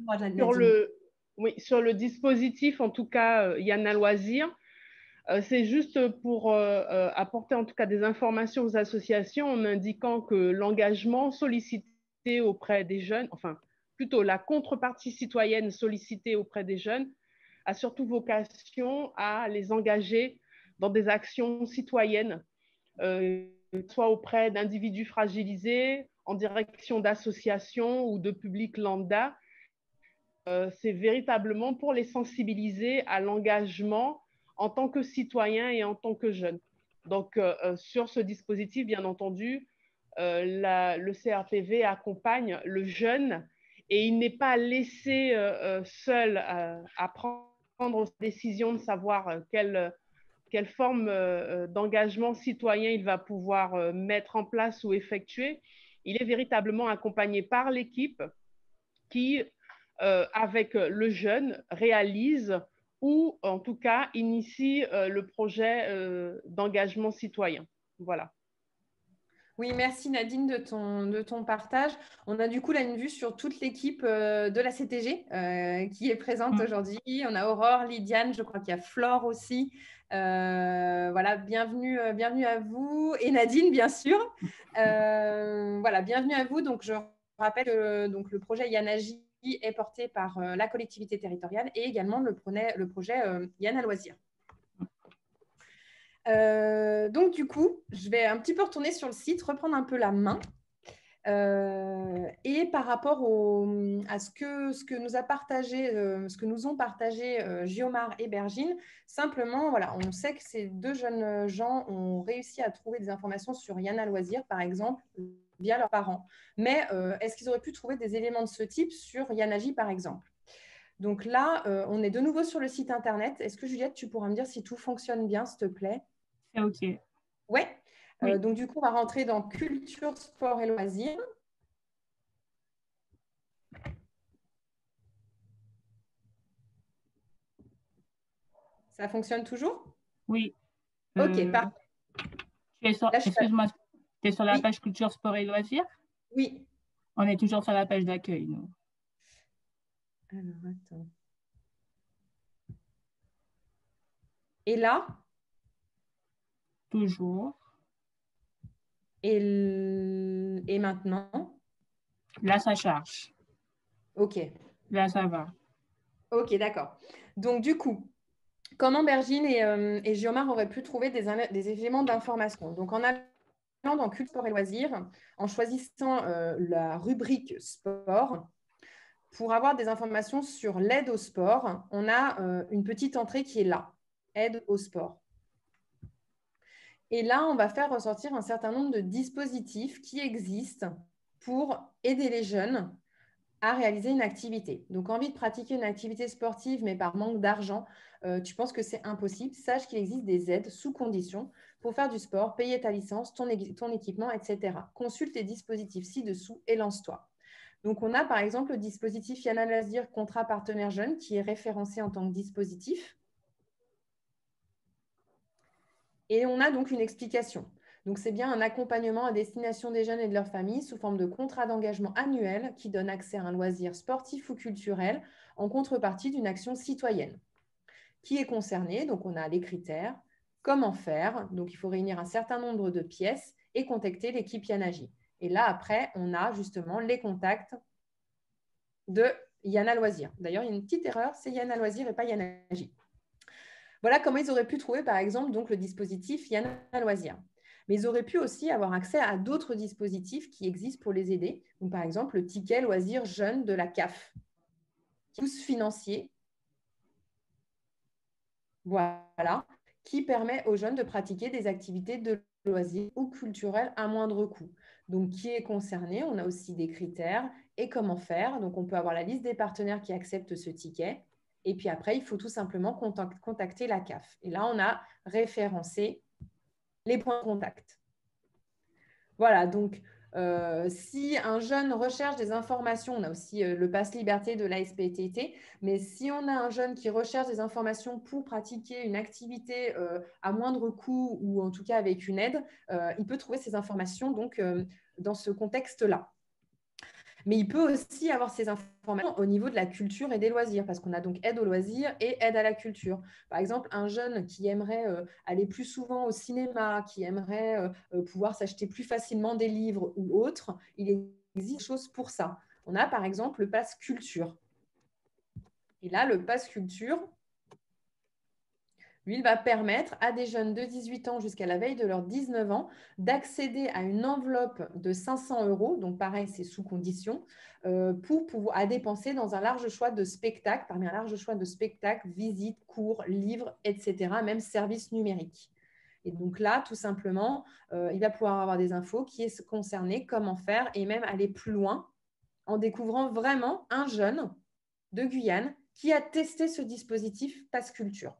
Sur le dispositif, en tout cas, Yana Loisirs. C'est juste pour apporter en tout cas des informations aux associations en indiquant que l'engagement sollicité auprès des jeunes, enfin plutôt la contrepartie citoyenne sollicitée auprès des jeunes, a surtout vocation à les engager dans des actions citoyennes, soit auprès d'individus fragilisés, en direction d'associations ou de publics lambda. C'est véritablement pour les sensibiliser à l'engagement en tant que citoyen et en tant que jeune. Donc, sur ce dispositif, bien entendu, le CRPV accompagne le jeune et il n'est pas laissé seul à prendre prendre sa décision de savoir quelle forme d'engagement citoyen il va pouvoir mettre en place ou effectuer, il est véritablement accompagné par l'équipe qui, avec le jeune, réalise ou en tout cas initie le projet d'engagement citoyen. Voilà. Oui, merci Nadine de ton partage. On a du coup là une vue sur toute l'équipe de la CTG qui est présente aujourd'hui. On a Aurore, Lydiane, je crois qu'il y a Flore aussi. Voilà, bienvenue à vous. Et Nadine, bien sûr. Voilà, bienvenue à vous. Donc, je rappelle que donc, le projet Yanagi est porté par la collectivité territoriale et également le projet Yana Loisirs. Donc, du coup, je vais un petit peu retourner sur le site, reprendre un peu la main. Et par rapport à ce que nous a partagé, ce que nous ont partagé Giomar et Bergine, simplement, voilà, on sait que ces deux jeunes gens ont réussi à trouver des informations sur Yana Loisirs, par exemple, via leurs parents. Mais est-ce qu'ils auraient pu trouver des éléments de ce type sur Yanagi, par exemple? Donc là, on est de nouveau sur le site internet. Est-ce que Juliette, tu pourras me dire si tout fonctionne bien, s'il te plaît? C'est OK. Ouais. Oui. Donc, du coup, on va rentrer dans culture, sport et loisirs. Ça fonctionne toujours? Oui. OK, parfait. Excuse-moi, tu es sur la Oui. page culture, sport et loisirs? Oui. On est toujours sur la page d'accueil, nous. Alors, attends. Et là? Toujours. Et maintenant? Là, ça charge. OK. Là, ça va. OK, d'accord. Donc, du coup, comment Bergine et Giomar auraient pu trouver des éléments d'information? Donc, en allant dans Culture, sport et loisirs, en choisissant la rubrique sport, pour avoir des informations sur l'aide au sport, on a une petite entrée qui est là, aide au sport. Et là, on va faire ressortir un certain nombre de dispositifs qui existent pour aider les jeunes à réaliser une activité. Donc, envie de pratiquer une activité sportive, mais par manque d'argent, tu penses que c'est impossible. Sache qu'il existe des aides sous condition pour faire du sport, payer ta licence, ton équipement, etc. Consulte les dispositifs ci-dessous et lance-toi. Donc, on a par exemple le dispositif Yana Loisirs Contrat Partenaire Jeune qui est référencé en tant que dispositif. Et on a donc une explication. Donc, c'est bien un accompagnement à destination des jeunes et de leurs familles sous forme de contrat d'engagement annuel qui donne accès à un loisir sportif ou culturel en contrepartie d'une action citoyenne. Qui est concerné? Donc, on a les critères, comment faire. Donc, il faut réunir un certain nombre de pièces et contacter l'équipe Yanagi. Et là, après, on a justement les contacts de Yana Loisirs. D'ailleurs, il y a une petite erreur, c'est Yana Loisirs et pas Yanagi. Voilà comment ils auraient pu trouver, par exemple, donc, le dispositif Yana Loisirs. Mais ils auraient pu aussi avoir accès à d'autres dispositifs qui existent pour les aider. Donc, par exemple, le ticket loisir jeune de la CAF, tous financiers, voilà, qui permet aux jeunes de pratiquer des activités de loisirs ou culturelles à moindre coût. Donc, qui est concerné? On a aussi des critères et comment faire. Donc, on peut avoir la liste des partenaires qui acceptent ce ticket. Et puis après, il faut tout simplement contacter la CAF. Et là, on a référencé les points de contact. Voilà, donc si un jeune recherche des informations, on a aussi le Pass Liberté de l'ASPTT, mais si on a un jeune qui recherche des informations pour pratiquer une activité à moindre coût ou en tout cas avec une aide, il peut trouver ces informations donc, dans ce contexte-là. Mais il peut aussi avoir ces informations au niveau de la culture et des loisirs, parce qu'on a donc aide aux loisirs et aide à la culture. Par exemple, un jeune qui aimerait aller plus souvent au cinéma, qui aimerait pouvoir s'acheter plus facilement des livres ou autres, il existe des choses pour ça. On a par exemple le pass culture. Et là, le pass culture, lui, il va permettre à des jeunes de 18 ans jusqu'à la veille de leurs 19 ans d'accéder à une enveloppe de 500 €, donc pareil, c'est sous condition, pour pouvoir à dépenser dans un large choix de spectacles, parmi un large choix de spectacles, visites, cours, livres, etc., même services numériques. Et donc là, tout simplement, il va pouvoir avoir des infos qui est concerné, comment faire, et même aller plus loin en découvrant vraiment un jeune de Guyane qui a testé ce dispositif Pass Culture.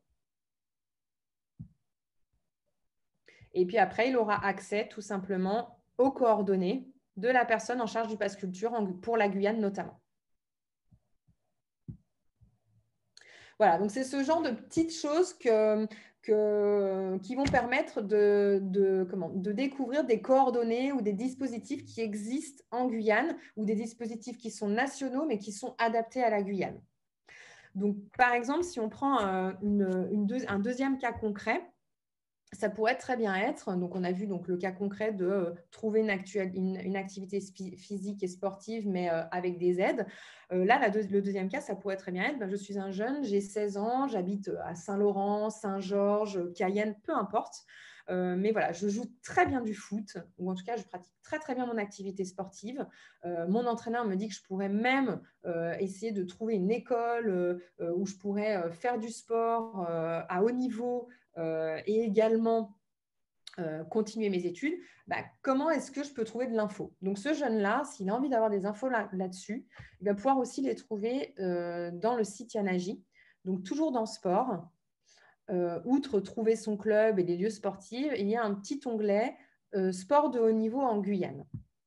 Et puis après, il aura accès tout simplement aux coordonnées de la personne en charge du Pass Culture pour la Guyane notamment. Voilà, donc c'est ce genre de petites choses qui vont permettre de découvrir des coordonnées ou des dispositifs qui existent en Guyane ou des dispositifs qui sont nationaux mais qui sont adaptés à la Guyane. Donc, par exemple, si on prend un deuxième cas concret, ça pourrait très bien être, donc on a vu donc, le cas concret de trouver une activité physique et sportive, mais avec des aides. Là, le deuxième cas, ça pourrait très bien être, je suis un jeune, j'ai 16 ans, j'habite à Saint-Laurent, Saint-Georges, Cayenne, peu importe. Mais voilà, je joue très bien du foot, ou en tout cas, je pratique très, très bien mon activité sportive. Mon entraîneur me dit que je pourrais même essayer de trouver une école où je pourrais faire du sport à haut niveau et également continuer mes études. Comment est-ce que je peux trouver de l'info? Donc, ce jeune-là, s'il a envie d'avoir des infos là-dessus, il va pouvoir aussi les trouver dans le site Yanagi. Donc, toujours dans sport. Outre trouver son club et les lieux sportifs, il y a un petit onglet sport de haut niveau en Guyane.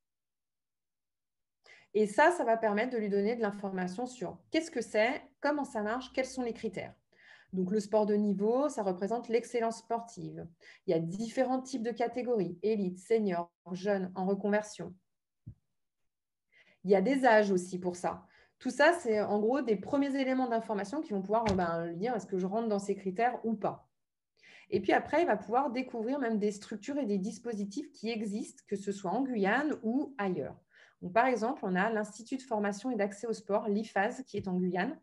Et ça va permettre de lui donner de l'information sur qu'est-ce que c'est, comment ça marche, quels sont les critères. Donc, le sport de niveau, ça représente l'excellence sportive. Il y a différents types de catégories, élite, senior, jeune, en reconversion. Il y a des âges aussi pour ça. Tout ça, c'est en gros des premiers éléments d'information qui vont pouvoir lui dire est-ce que je rentre dans ces critères ou pas. Et puis après, il va pouvoir découvrir même des structures et des dispositifs qui existent, que ce soit en Guyane ou ailleurs. Donc, par exemple, on a l'Institut de formation et d'accès au sport, l'IFAS, qui est en Guyane.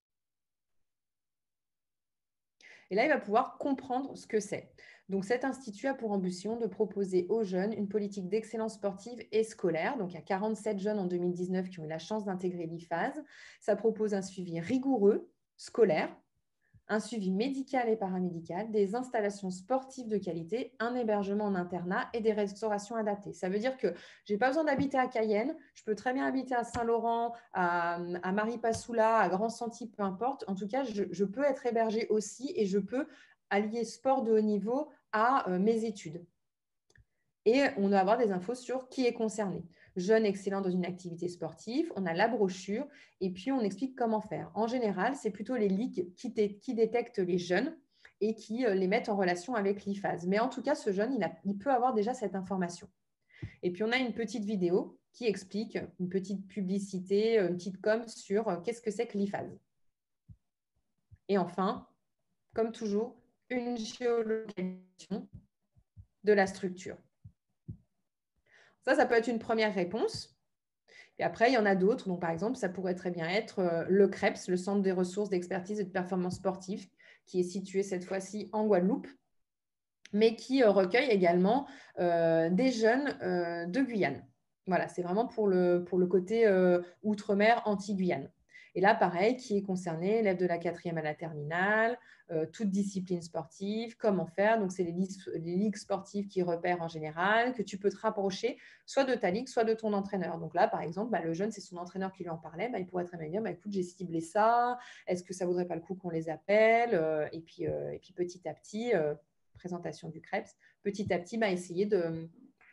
Et là, il va pouvoir comprendre ce que c'est. Donc, cet institut a pour ambition de proposer aux jeunes une politique d'excellence sportive et scolaire. Donc, il y a 47 jeunes en 2019 qui ont eu la chance d'intégrer l'IFAS. Ça propose un suivi rigoureux, scolaire, un suivi médical et paramédical, des installations sportives de qualité, un hébergement en internat et des restaurations adaptées. Ça veut dire que je n'ai pas besoin d'habiter à Cayenne, je peux très bien habiter à Saint-Laurent, à Maripasoula, à Grand-Santi, peu importe. En tout cas, je peux être hébergée aussi et je peux allier sport de haut niveau à mes études. Et on va avoir des infos sur qui est concerné. Jeune excellent dans une activité sportive, on a la brochure et puis on explique comment faire. En général, c'est plutôt les ligues qui détectent les jeunes et qui les mettent en relation avec l'IFAS. Mais en tout cas, ce jeune, il peut avoir déjà cette information. Et puis, on a une petite vidéo qui explique, une petite publicité, une petite com sur qu'est-ce que c'est que l'IFAS. Et enfin, comme toujours, une géolocalisation de la structure. Ça peut être une première réponse. Et après, il y en a d'autres. Donc, par exemple, ça pourrait très bien être le CREPS, le Centre des ressources d'expertise et de performance sportive, qui est situé cette fois-ci en Guadeloupe, mais qui recueille également des jeunes de Guyane. Voilà, c'est vraiment pour le côté outre-mer anti-Guyane. Et là, pareil, qui est concerné, élève de la 4e à la terminale, toute discipline sportive, comment faire. Donc, c'est les ligues sportives qui repèrent en général, que tu peux te rapprocher soit de ta ligue, soit de ton entraîneur. Donc là, par exemple, le jeune, c'est son entraîneur qui lui en parlait. Il pourrait très bien dire, écoute, j'ai ciblé ça. Est-ce que ça ne vaudrait pas le coup qu'on les appelle et puis, petit à petit, présentation du CREPS, petit à petit, essayer de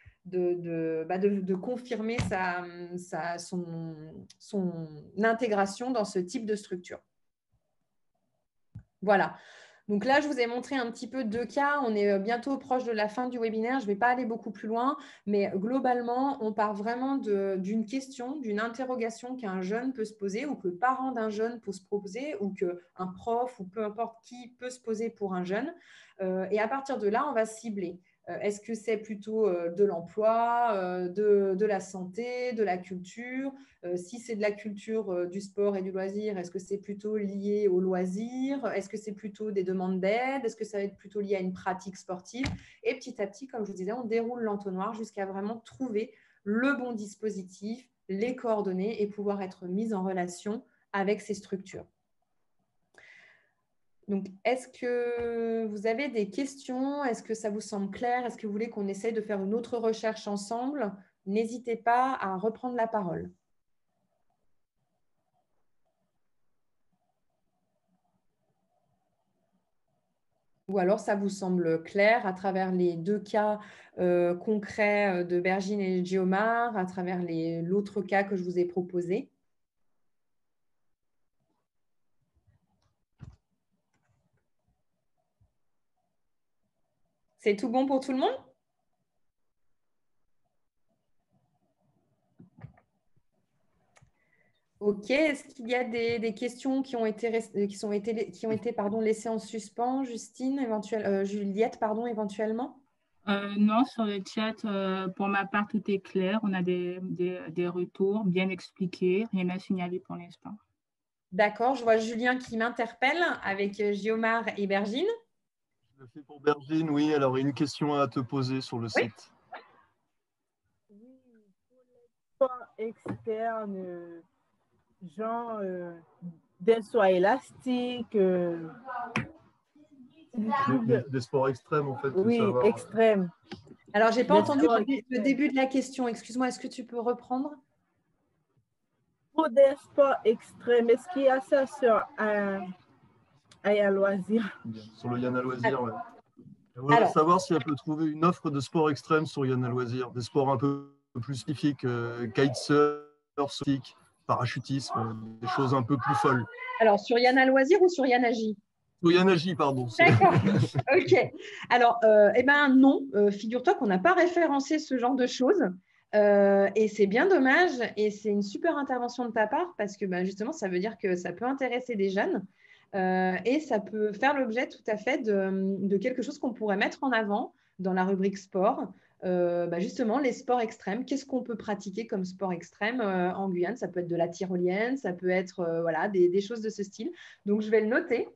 confirmer son intégration dans ce type de structure. Voilà. Donc là, je vous ai montré un petit peu 2 cas. On est bientôt proche de la fin du webinaire. Je ne vais pas aller beaucoup plus loin, mais globalement, on part vraiment d'une question, d'une interrogation qu'un jeune peut se poser ou que le parent d'un jeune peut se poser ou qu'un prof ou peu importe qui peut se poser pour un jeune. Et à partir de là, on va cibler. Est-ce que c'est plutôt de l'emploi, de la santé, de la culture? Si c'est de la culture, du sport et du loisir, est-ce que c'est plutôt lié au loisir? Est-ce que c'est plutôt des demandes d'aide? Est-ce que ça va être plutôt lié à une pratique sportive? Et petit à petit, comme je vous disais, on déroule l'entonnoir jusqu'à vraiment trouver le bon dispositif, les coordonnées et pouvoir être mis en relation avec ces structures. Donc, est-ce que vous avez des questions? Est-ce que ça vous semble clair? Est-ce que vous voulez qu'on essaye de faire une autre recherche ensemble? N'hésitez pas à reprendre la parole. Ou alors, ça vous semble clair à travers les deux cas concrets de Bergine et Geomar, à travers l'autre cas que je vous ai proposé? C'est tout bon pour tout le monde? Ok, est-ce qu'il y a des questions qui ont été laissées en suspens, Juliette, pardon, éventuellement? Non, sur le chat, pour ma part, tout est clair. On a des retours bien expliqués, rien à signaler pour l'instant. D'accord, je vois Julien qui m'interpelle avec Geomar et Bergine. Je le fais pour Bergine, oui. Alors, une question à te poser sur le site. Oui, pour les sports externes, genre des sauts élastiques. Des sports extrêmes, en fait. Oui, extrêmes. Alors, je n'ai pas entendu le début de la question. Excuse-moi, est-ce que tu peux reprendre? Pour des sports extrêmes, est-ce qu'il y a ça sur Aya Loisir? Sur le Yana Loisir, oui. Je voudrais savoir si elle peut trouver une offre de sport extrême sur Yana Loisir, des sports un peu plus spécifiques, kitesurf, sautique, parachutisme, des choses un peu plus folles. Alors, sur Yana Loisir ou sur Yanaji? Sur Yanaji, pardon. D'accord, ok. Alors, non, figure-toi qu'on n'a pas référencé ce genre de choses. Et c'est bien dommage, et c'est une super intervention de ta part, parce que justement, ça veut dire que ça peut intéresser des jeunes. Et ça peut faire l'objet tout à fait de quelque chose qu'on pourrait mettre en avant dans la rubrique sport. Justement, les sports extrêmes. Qu'est-ce qu'on peut pratiquer comme sport extrême en Guyane? Ça peut être de la tyrolienne, ça peut être des choses de ce style. Donc, je vais le noter.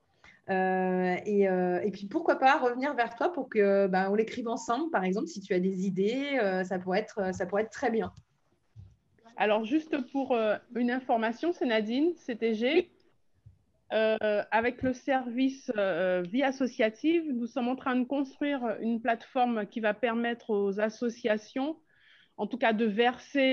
Et puis, pourquoi pas revenir vers toi pour qu'on l'écrive ensemble, par exemple, si tu as des idées, ça pourrait être très bien. Alors, juste pour une information, c'est Nadine, CTG. Avec le service Vie associative, nous sommes en train de construire une plateforme qui va permettre aux associations, en tout cas de verser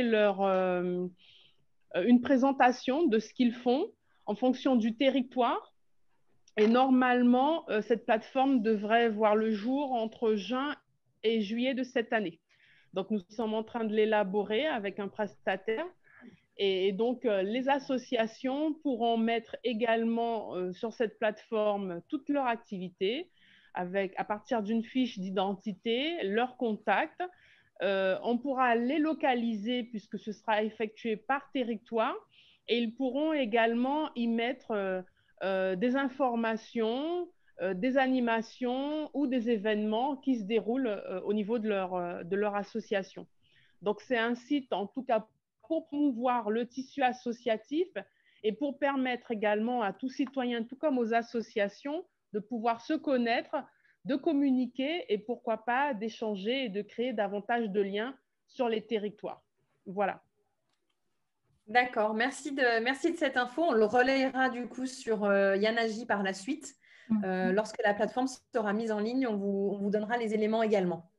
une présentation de ce qu'ils font en fonction du territoire. Et normalement, cette plateforme devrait voir le jour entre juin et juillet de cette année. Donc, nous sommes en train de l'élaborer avec un prestataire. Et donc, les associations pourront mettre également sur cette plateforme toutes leurs activités à partir d'une fiche d'identité, leurs contacts. On pourra les localiser puisque ce sera effectué par territoire et ils pourront également y mettre des informations, des animations ou des événements qui se déroulent au niveau de leur association. Donc, c'est un site, en tout cas, pour promouvoir le tissu associatif et pour permettre également à tous citoyens, tout comme aux associations, de pouvoir se connaître, de communiquer et pourquoi pas d'échanger et de créer davantage de liens sur les territoires. Voilà. D'accord, merci de cette info. On le relayera du coup sur Yanaji par la suite. Lorsque la plateforme sera mise en ligne, on vous donnera les éléments également.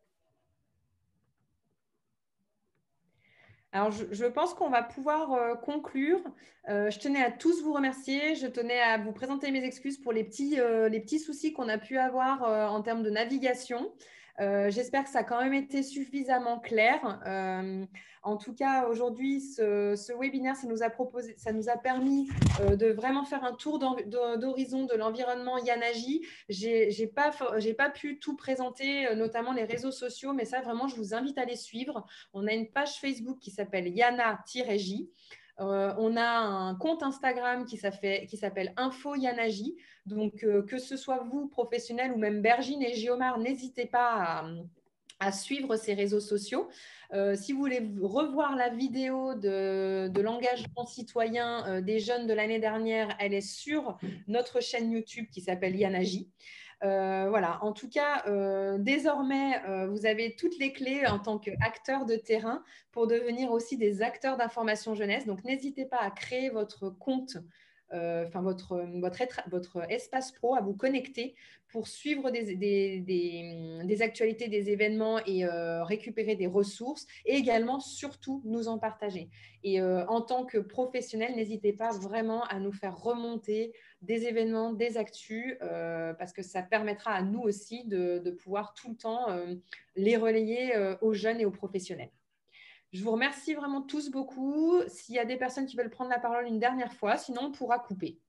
Alors, je pense qu'on va pouvoir conclure. Je tenais à tous vous remercier. Je tenais à vous présenter mes excuses pour les petits soucis qu'on a pu avoir en termes de navigation. J'espère que ça a quand même été suffisamment clair. En tout cas, aujourd'hui, ce webinaire, ça nous a permis de vraiment faire un tour d'horizon de l'environnement Yanaji. J'ai pas pu tout présenter, notamment les réseaux sociaux, mais ça, vraiment, je vous invite à les suivre. On a une page Facebook qui s'appelle Yana-J. On a un compte Instagram qui s'appelle Info Yanaji. Donc, que ce soit vous, professionnels, ou même Bergine et Geomar, n'hésitez pas à suivre ces réseaux sociaux. Si vous voulez revoir la vidéo de l'engagement citoyen des jeunes de l'année dernière, elle est sur notre chaîne YouTube qui s'appelle Yanaji. Voilà, en tout cas, désormais, vous avez toutes les clés en tant qu'acteurs de terrain pour devenir aussi des acteurs d'information jeunesse. Donc, n'hésitez pas à créer votre compte votre espace pro, à vous connecter pour suivre des actualités, des événements et récupérer des ressources et également, surtout, nous en partager. Et en tant que professionnel, n'hésitez pas vraiment à nous faire remonter des événements, des actus, parce que ça permettra à nous aussi de pouvoir tout le temps les relayer aux jeunes et aux professionnels. Je vous remercie vraiment tous beaucoup. S'il y a des personnes qui veulent prendre la parole une dernière fois, sinon on pourra couper.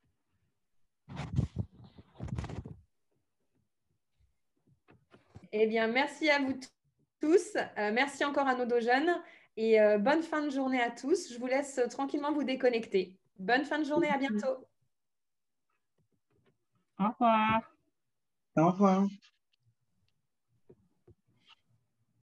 Eh bien, merci à vous tous. Merci encore à nos deux jeunes et bonne fin de journée à tous. Je vous laisse tranquillement vous déconnecter. Bonne fin de journée, à bientôt. Au revoir. Au revoir.